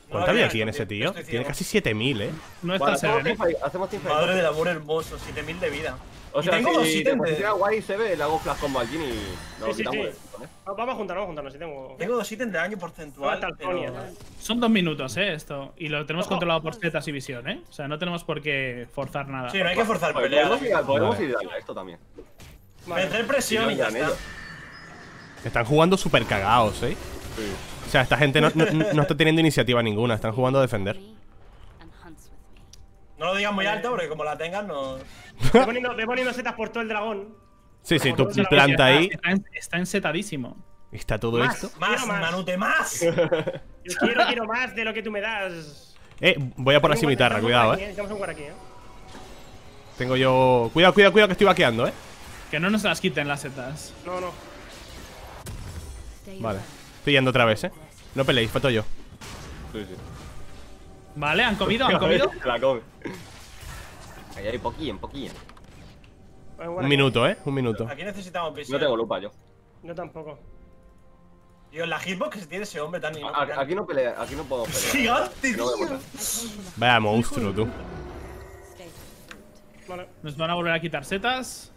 ¿Cuánta No, vida no, tiene no, ese no, tío? estoy Tiene ciego. casi siete mil, eh. No está Vale, hacemos Seven, ¿eh? teamfight, hacemos teamfight. Madre del amor hermoso, siete mil de vida. O Y sea, tengo dos si te ítems de... posiciona guay se ve, le hago flash combo al Jin y no Sí, sí, quitamos sí. de esto, ¿eh? Ah, Vamos a juntar, vamos a juntarnos. Si tengo. Tengo dos ítems de daño No, porcentual, hasta el pero... Sonia. Son dos minutos, eh, esto. Y lo tenemos controlado por setas y visión, eh. O sea, no tenemos por qué forzar nada. Sí, no hay que forzar Joder, pelea. podemos ir a- podemos Vale. ir a esto también. Meter presión y ya está. Están jugando súper cagados, eh. Sí. O sea, esta gente no, no, no está teniendo iniciativa ninguna. Están jugando a defender. And hunts with me. No lo digas muy alto porque como la tengan nos... Ve poniendo, ve poniendo setas por todo el dragón. Sí, sí, tú Como todos planta ahí. Está, en- está ensetadísimo. Está todo Más. esto. Más, Quiero más. Manute, más. Yo quiero, quiero más de lo que tú me das. Eh, voy a por la Tengo un cimitarra, guard- cuidado, aquí, eh. Necesitamos un guard aquí, eh. Tengo yo. Cuidado, cuidado, cuidado, que estoy vaqueando, eh. Que no nos las quiten las setas. No, no. Stay Vale. alert. Estoy yendo otra vez, eh. No peleéis, falto yo. Sí, sí. Vale, ¿han comido? ¿Han comido? Se la come. Ahí hay poquillín, poquillín. Hay guard Un aquí. minuto, eh. Un minuto. Aquí necesitamos No presión. tengo lupa yo. Yo tampoco. Tío, la hitbox que tiene ese hombre tan A- inocente. a- Aquí no pelea, aquí no puedo pelear. Gigante, No tío. vemos. Vaya monstruo, tú. Stay for fruit. Vale. Nos van a volver a quitar setas.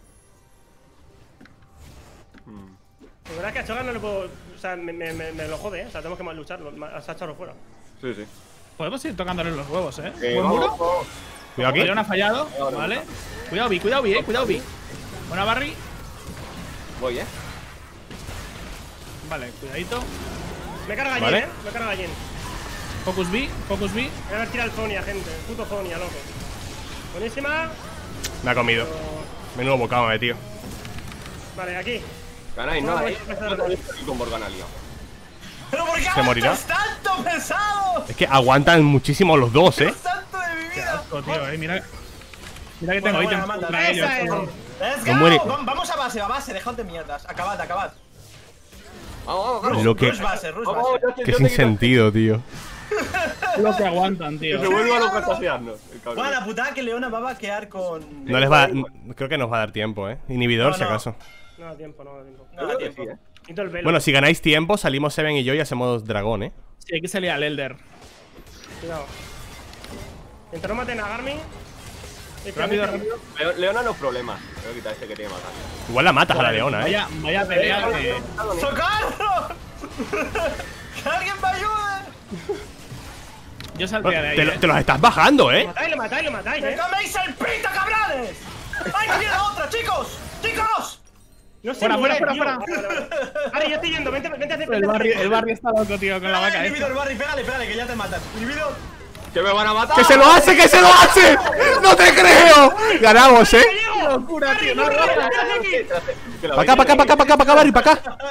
La verdad es que a Chogan no le puedo. O sea, me, me, me, me lo jode, eh. O sea, tenemos que más lucharlo. A echarlo fuera. Sí, sí. Podemos ir tocándole los huevos, eh. Eh, Buen vamos, muro. vamos. Cuidado aquí. León ha fallado. Vale. Cuidado, Vi, cuidado, Vi, eh. Cuidado, Vi. Buena Barry. Voy, eh. Vale, cuidadito. Me carga Jin, Vale. eh. Me carga Jin. Focus B, Focus B. Voy a ver tirar el Zonia, gente. Puto Zonia, loco. Buenísima. Me ha comido. Menudo bocado, eh, tío. Vale, aquí. Ganáis, No, nada, no, eh. no, no, no, No no. tenéis con Morgana lío. ¿Pero por qué ¿Se morirá? aguantas tanto, pesado? Es que aguantan muchísimo los dos, eh. Tanto de mi vida. Oh, tío, eh. Mira. Mira que Bueno, tengo bueno, ítems manda, contra ellos. esa es. Let's No go. muere. Vam- Vamos a base, a base, dejad de mierdas. Acabad, acabad. Vamos, vamos, vamos. Lo que. Rush base, rush Vamos, base. yo te- Que yo sin te quito- sentido, tío. Lo que aguantan, Que tío. se vuelva a los fantasearnos. el cabrón. Bueno, la putada que Leona va a vaquear con... No les va. Creo que nos va a dar tiempo, eh. Inhibidor, No, si no. acaso. No da tiempo, no da tiempo. No da tiempo. Sí, eh. Quito el velo. Bueno, si ganáis tiempo, salimos Seven y yo y hacemos dragón, eh. Sí, hay que salir al Elder. Cuidado. Mientras no maten a Garmin. Rápido, rápido. Leo- Leona no es problema. Voy a quitar ese que tiene más daño. Igual la matas a la leona, eh. Vaya, vaya pelea que. ¡Socorro! ¡Que alguien me ayude! Yo saldría de ahí. Te, lo- eh. te los estás bajando, eh. Matáis, lo matáis, lo matáis, ¡Me eh. coméis el pito, cabrones! ¡Ay, que viene otra, chicos! ¡Chicos! No se Fuera, muere, fuera, tío. fuera, Vale, vale, vale. Vale, yo estoy yendo. Vente, vente a hacer. El barrio, el barrio está loco, tío, con la vaca Pégale, esta. inhibidor, Barry, pégale, pégale, que ya te matan. Inhibidor. ¡Que me van a matar! ¡Que se lo hace, que se lo hace! ¡No te creo! Ganamos, eh. ¡Qué locura, tío! ¡No, no, no, Que la Pa' acá, pa' acá, pa' acá, pa' acá, pa' acá, Barry, pa' acá.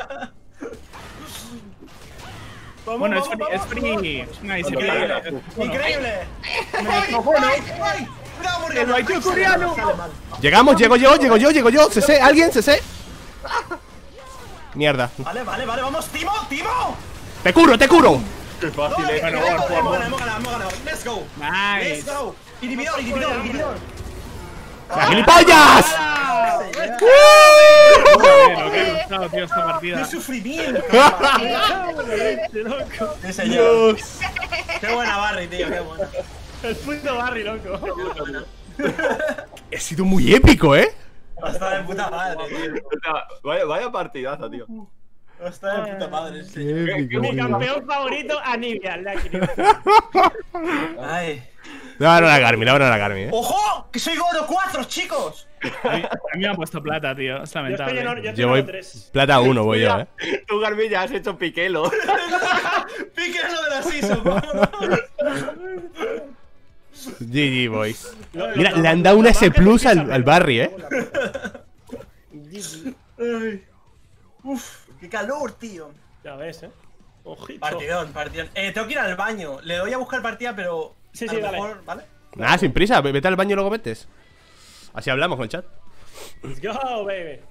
Vamos, Bueno, es vamos, free, es vamos. free. Nice, Increíble. free. Increíble. ¡Ay, ay, ay! ¡Cuidado, Morgana! El Baitu coreano. Sale mal. Llegamos, llego yo, llego yo, llego yo. C C, ¿alguien? C C. Mierda. Vale, vale, vale, vamos, Timo, Timo. Te curo, te curo. ¡Qué fácil, Vale, eh! hemos ganado, hemos ganado, hemos ganado, hemos ganado. Let's go. Nice. Let's go. Inhibidor, inhibidor, inhibidor. ¡La gilipollas! Joder, lo que ha gustado, tío, esta partida. ¡Qué sufrimiento! ¡Qué señor! ¡Qué buena Barry, tío! ¡Qué buena! El puto Barry, loco. He sido muy épico, eh. Está de puta madre, tío. O sea, Vaya, vaya partidaza, tío. Está de puta madre, sí. Mi campeón favorito, Anivia, el de aquí. Ay. No, no la Garmin, ahora no la Garmin, eh. ¡Ojo! ¡Que soy Godo cuatro, chicos! A mí, a mí me han puesto plata, tío. Es Yo estoy en lamentable. oro, yo estoy Yo en voy oro tres. plata uno, voy yo, eh. Tú, Garmin, ya has hecho piquelo. Pique lo de la season, G G, boys. Mira, le han dado una S plus al, al Barry, eh. Ay. Uf, qué calor, tío. Ya ves, eh. Ojito. Partidón, partidón. Eh, tengo que ir al baño. Le doy a buscar partida, pero. Sí, a sí, lo dale. mejor, ¿vale? Nada, sin prisa, vete al baño y luego metes. Así hablamos con el chat. Let's go, baby.